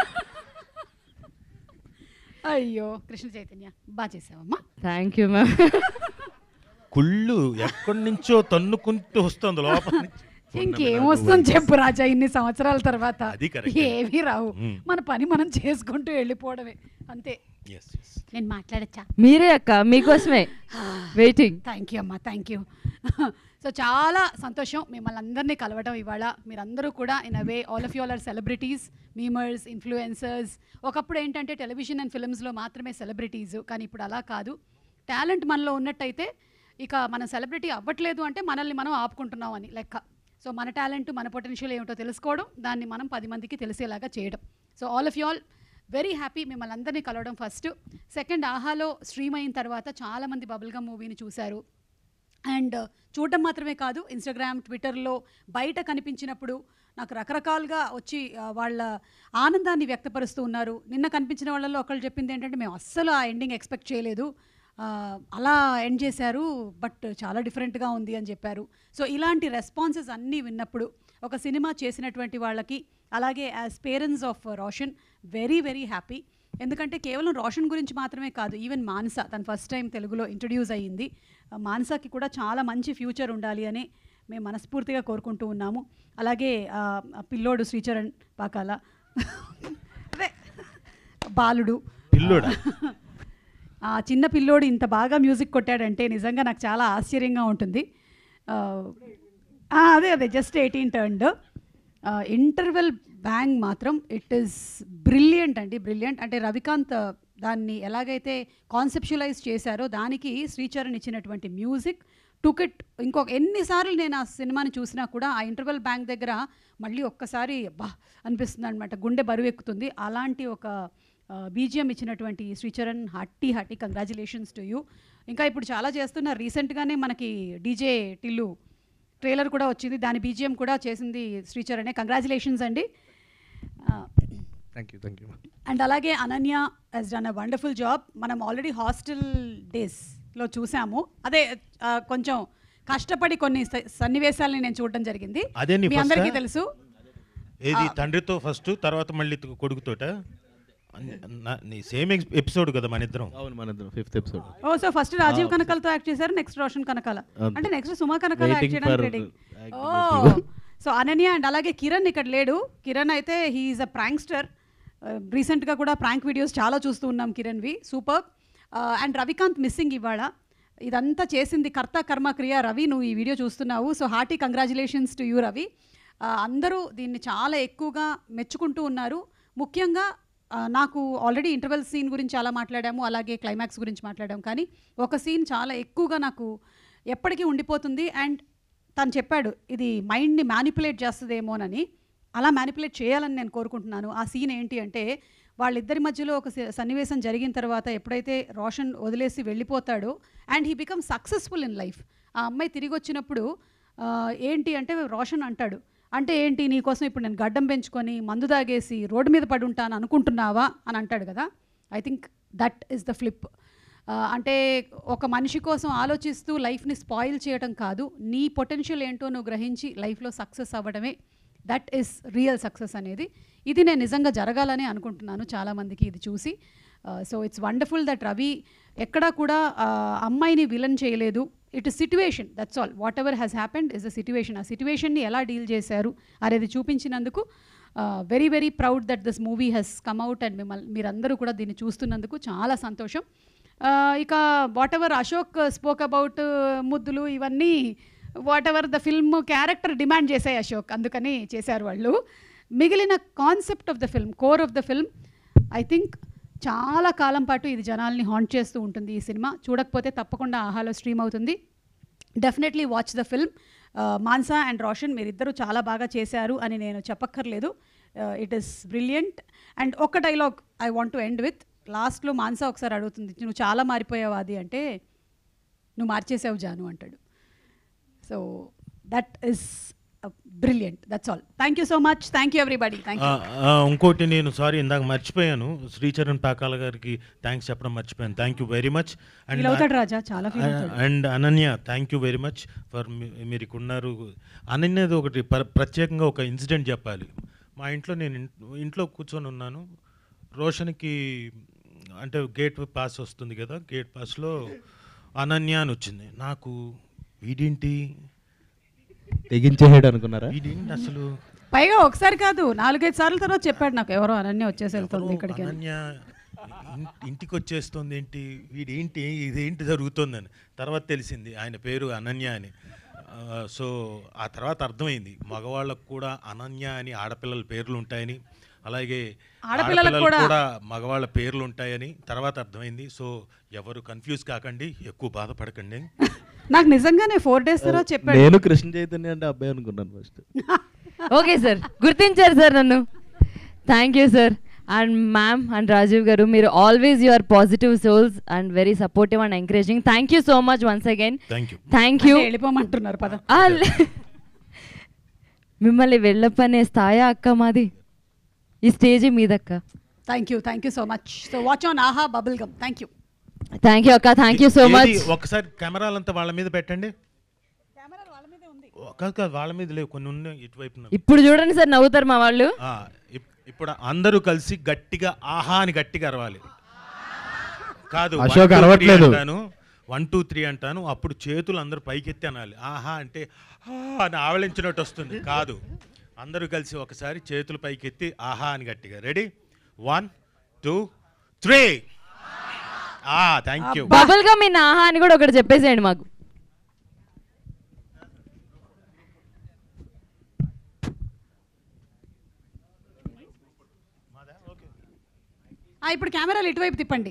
అయ్యో కృష్ణ చైతన్య బాగా చేసావమ్మా. Thank you ma'am. కుళ్ళు ఎక్కడి నుంచో తన్నుకుంటూ వస్తుంది లోపల నుంచి. ఇంకేం వస్తుంది చెప్పు రాజా, ఇన్ని సంవత్సరాల తర్వాత ఏమీ రావు. మన పని మనం చేసుకుంటూ వెళ్ళిపోవడమే అంతే. నేను మాట్లాడచ్చా? మీరే అక్క, మీకోసమే వెయిటింగ్. థ్యాంక్ యూ అమ్మా, థ్యాంక్ యూ. సో చాలా సంతోషం మిమ్మల్ని అందరినీ కలవడం ఇవాళ. మీరందరూ కూడా in a way all of you all are celebrities, memers, influencers. ఒకప్పుడు ఏంటంటే టెలివిజన్ అండ్ ఫిల్మ్స్లో మాత్రమే సెలబ్రిటీస్, కానీ ఇప్పుడు అలా కాదు. టాలెంట్ మనలో ఉన్నట్టయితే ఇక మనం సెలబ్రిటీ అవ్వట్లేదు అంటే మనల్ని మనం ఆపుకుంటున్నాం అని లెక్క. సో మన టాలెంట్, మన పొటెన్షియల్ ఏమిటో తెలుసుకోవడం, దాన్ని మనం పది మందికి తెలిసేలాగా చేయడం. So all of you all very happy మిమ్మల్ని అందరినీ కలవడం ఫస్ట్. సెకండ్, ఆహాలో స్ట్రీమ్ అయిన తర్వాత చాలామంది బబుల్గమ్ మూవీని చూశారు. అండ్ చూడడం మాత్రమే కాదు, ఇన్స్టాగ్రామ్, ట్విట్టర్లో బయట కనిపించినప్పుడు నాకు రకరకాలుగా వచ్చి వాళ్ళ ఆనందాన్ని వ్యక్తపరుస్తూ ఉన్నారు. నిన్న కనిపించిన వాళ్ళల్లో ఒకళ్ళు చెప్పింది ఏంటంటే, మేము అస్సలు ఆ ఎండింగ్ ఎక్స్పెక్ట్ చేయలేదు, అలా ఎండ్ చేశారు బట్ చాలా డిఫరెంట్గా ఉంది అని చెప్పారు. సో ఇలాంటి రెస్పాన్సెస్ అన్నీ విన్నప్పుడు ఒక సినిమా చేసినటువంటి వాళ్ళకి, అలాగే as parents of Roshan very very happy. ఎందుకంటే కేవలం రోషన్ గురించి మాత్రమే కాదు, ఈవెన్ మానస తను ఫస్ట్ టైం తెలుగులో ఇంట్రడ్యూస్ అయ్యింది. మానసకి కూడా చాలా మంచి ఫ్యూచర్ ఉండాలి అని మేము మనస్ఫూర్తిగా కోరుకుంటూ ఉన్నాము. అలాగే పిల్లోడు శ్రీచరణ్ పాకాల, అదే బాలుడు పిల్లోడా, ఆ చిన్న పిల్లోడు ఇంత బాగా మ్యూజిక్ కొట్టాడంటే నిజంగా నాకు చాలా ఆశ్చర్యంగా ఉంటుంది. అదే అదే just eighteen turned. Interval bang మాత్రం ఇట్ ఈస్ బ్రిలియంట్ అండి, బ్రిలియంట్. అంటే రవికాంత్ దాన్ని ఎలాగైతే కాన్సెప్చువలైజ్ చేశారో దానికి శ్రీచరణ్ ఇచ్చినటువంటి మ్యూజిక్ టుక్ ఇట్. ఇంకొక ఎన్నిసార్లు నేను ఆ సినిమాని చూసినా కూడా ఆ ఇంటర్వెల్ బ్యాంక్ దగ్గర మళ్ళీ ఒక్కసారి బా అనిపిస్తుంది అనమాట, గుండె బరువు ఎక్కుతుంది. అలాంటి ఒక బీజిఎం ఇచ్చినటువంటి Sricharan hearty hearty congratulations to you. ఇంకా ఇప్పుడు చాలా చేస్తున్నారు. రీసెంట్గానే మనకి డీజే టిల్లు ట్రైలర్ కూడా వచ్చింది, దాని బీజిఎం కూడా చేసింది శ్రీచరణే. కంగ్రాచులేషన్స్ అండి. Thank you thank you and అలాగే Ananya has done a wonderful job. మనం ఆల్రెడీ హాస్టల్ డేస్లో చూసాము, అదే కొంచెం కష్టపడి కొన్ని సన్నివేశాలని నేను చూడడం జరిగింది. అదే మీ అందరికీ తెలుసు. ఏది తండ్రితో ఫస్ట్, తర్వాత మళ్ళీ కొడుకుతోట సేమ్ ఎపిసోడ్ కదా మన ఇద్దరం. అవును మన ఇద్దరం fifth episode. Oh so first Rajeev కనకాలతో యాక్ట్ చేశారు, నెక్స్ట్ రోషన్ కనకాల, అంటే నెక్స్ట్ సుమా కనకాల యాక్ట్ చేయడానికి ready. Oh so Ananya and అలాగే కిరణ్ ఇక్కడ లేడు. కిరణ్ అయితే హీ ఈజ్ అ ప్రాంక్స్టర్. రీసెంట్గా కూడా ప్రాంక్ వీడియోస్ చాలా చూస్తూ ఉన్నాం కిరణ్వి, సూపర్. అండ్ రవికాంత్ మిస్సింగ్ ఇవాళ. ఇదంతా చేసింది కర్త కర్మ క్రియ రవి. నువ్వు ఈ వీడియో చూస్తున్నావు, so hearty congratulations to you Ravi. అందరూ దీన్ని చాలా ఎక్కువగా మెచ్చుకుంటూ ఉన్నారు. ముఖ్యంగా నాకు ఆల్రెడీ ఇంటర్వెల్ సీన్ గురించి చాలా మాట్లాడాము, అలాగే క్లైమాక్స్ గురించి మాట్లాడాము, కానీ ఒక సీన్ చాలా ఎక్కువగా నాకు ఎప్పటికీ ఉండిపోతుంది. అండ్ తను చెప్పాడు ఇది మైండ్ని మ్యానిపులేట్ చేస్తుందేమోనని, అలా మ్యానిపులేట్ చేయాలని నేను కోరుకుంటున్నాను. ఆ సీన్ ఏంటి అంటే వాళ్ళిద్దరి మధ్యలో ఒక సన్నివేశం జరిగిన తర్వాత ఎప్పుడైతే రోషన్ వదిలేసి వెళ్ళిపోతాడో and he become successful in life, ఆ అమ్మాయి తిరిగి వచ్చినప్పుడు ఏంటి అంటే రోషన్ అంటాడు, అంటే ఏంటి నీకోసం ఇప్పుడు నేను గడ్డం పెంచుకొని మందు తాగేసి రోడ్డు మీద పడి ఉంటాను అనుకుంటున్నావా అని అంటాడు కదా. I think that is the flip. అంటే ఒక మనిషి కోసం ఆలోచిస్తూ లైఫ్ని స్పాయిల్ చేయడం కాదు, నీ పొటెన్షియల్ ఏంటో నువ్వు గ్రహించి లైఫ్లో సక్సెస్ అవ్వడమే దట్ ఈస్ రియల్ సక్సెస్ అనేది. ఇది నేను నిజంగా జరగాలని అనుకుంటున్నాను చాలామందికి ఇది చూసి. So it's wonderful that Ravi ఎక్కడా కూడా అమ్మాయిని విలన్ చేయలేదు. It is situation, that's all. Whatever has happened is a situation. ఆ సిట్యువేషన్ని ఎలా డీల్ చేశారు అనేది చూపించినందుకు very very proud that this movie has come out and మిమ్మల్ని మీరందరూ కూడా దీన్ని చూస్తున్నందుకు చాలా సంతోషం. ఇక whatever Ashok spoke about ముద్దులు ఇవన్నీ whatever the film character demand చేశాయి అశోక్, అందుకని చేశారు వాళ్ళు. మిగిలిన concept of the film, core of the film, I think చాలా కాలం పాటు ఇది జనాల్ని హాంట్ చేస్తూ ఉంటుంది. ఈ సినిమా చూడకపోతే తప్పకుండా ఆహాలో స్ట్రీమ్ అవుతుంది. Definitely watch the film. Mansa and Roshan మీరిద్దరూ చాలా బాగా చేశారు అని నేను చెప్పక్కర్లేదు. It is brilliant. అండ్ ఒక dialogue I want to end with. లాస్ట్లో మాన్సా ఒకసారి అడుగుతుంది, నువ్వు చాలా మారిపోయావు అది అంటే, నువ్వు మార్చేసావు జాను అంటాడు. So that is brilliant. That's all. Thank you so much. Thank you everybody. Thank you. ఇంకోటి నేను సారీ ఇందాక మర్చిపోయాను, శ్రీచరణ్ పాకాల గారికి థ్యాంక్స్ చెప్పడం మర్చిపోయాను. Thank you very much. And Raja చాలా and Ananya thank you very much for మీరు ఇక్కడ ఉన్నారు. అనన్యది ఒకటి ప్రత్యేకంగా ఒక ఇన్సిడెంట్ చెప్పాలి. మా ఇంట్లో నేను ఇంట్లో కూర్చొని ఉన్నాను, రోషన్కి అంటే గేట్ పాస్ వస్తుంది కదా, గేట్ పాస్లో అనన్య అని వచ్చింది. నాకు వీడేంటి తెగించేసాడు అనుకున్నారా? వీడేంటి అసలు, పైగా ఒకసారి కాదు నాలుగైదు సార్లు తర్వాత చెప్పాడు నాకు, ఎవరో అనన్య వచ్చేసి వెళ్తుంది ఇక్కడికి, అనన్య ఇంటికి వచ్చేస్తుంది ఏంటి, వీడేంటి ఇదేంటి జరుగుతుందని. తర్వాత తెలిసింది ఆయన పేరు అనన్య అని. సో ఆ తర్వాత అర్థమైంది మగవాళ్ళకు కూడా అనన్య అని ఆడపిల్లల పేర్లు ఉంటాయని, అలాగే ఆడపిల్లలకు కూడా మగవాళ్ళ పేర్లు ఉంటాయని తర్వాత అర్థమైంది. సో ఎవరు కన్ఫ్యూజ్ కాకండి, ఎక్కువ బాధపడకండి. నాకు నిజంగానే ఫోర్ డేస్ తర్వాత చెప్పాడు. నేను కృష్ణ చైతన్య అంటే అబ్బాయి అనుకున్నాను ఫస్ట్. ఓకే సార్, గుర్తించారు సార్ నన్ను. Thank you sir. And ma'am and Rajeev garu, మీరు always your positive souls and very supportive and encouraging. Thank you so much once again. Thank you. వెళ్ళిపోమంటున్నారు పద. మిమ్మల్ని వెళ్ళపనే స్థాయా అక్క మాది, ఈ స్టేజ్ మీదక్క. Thank you thank you so much. So watch on Aha bubble gum. Thank you. Thank you అక్క, థ్యాంక్ యూ సో మచ్. ఏది, ఒకసారి కెమెరాలంతా వాళ్ళ మీద పెట్టండి. కాదు కాదు వాళ్ళ మీద లేవు, కొన్ని ఉన్నాయి ఇటువైపు. ఇప్పుడు చూడండి సార్, నవ్వుతారు మా వాళ్ళు. ఆ, ఇప్- ఇప్పుడు అందరూ కలిసి గట్టిగా ఆహా అని గట్టిగా అరవాలి. కాదు, అశోక్ అరవట్లేదు. వన్ టూ త్రీ అంటాను, అప్పుడు చేతులు అందరూ పైకెత్తి అనాలి. ఆహా అంటే "ఆ" అని ఆవలించినట్టు వస్తుంది. కాదు, అందరూ కలిసి ఒకసారి చేతులు పైకెత్తి ఆహా అని గట్టిగా. Ready, one two three. Thank you. Bubble గా మీ ఆహా అని కూడా ఒకటి చెప్పేసేయండి మాకు. ఆ, ఇప్పుడు కెమెరాలు ఇటువైపు తిప్పండి.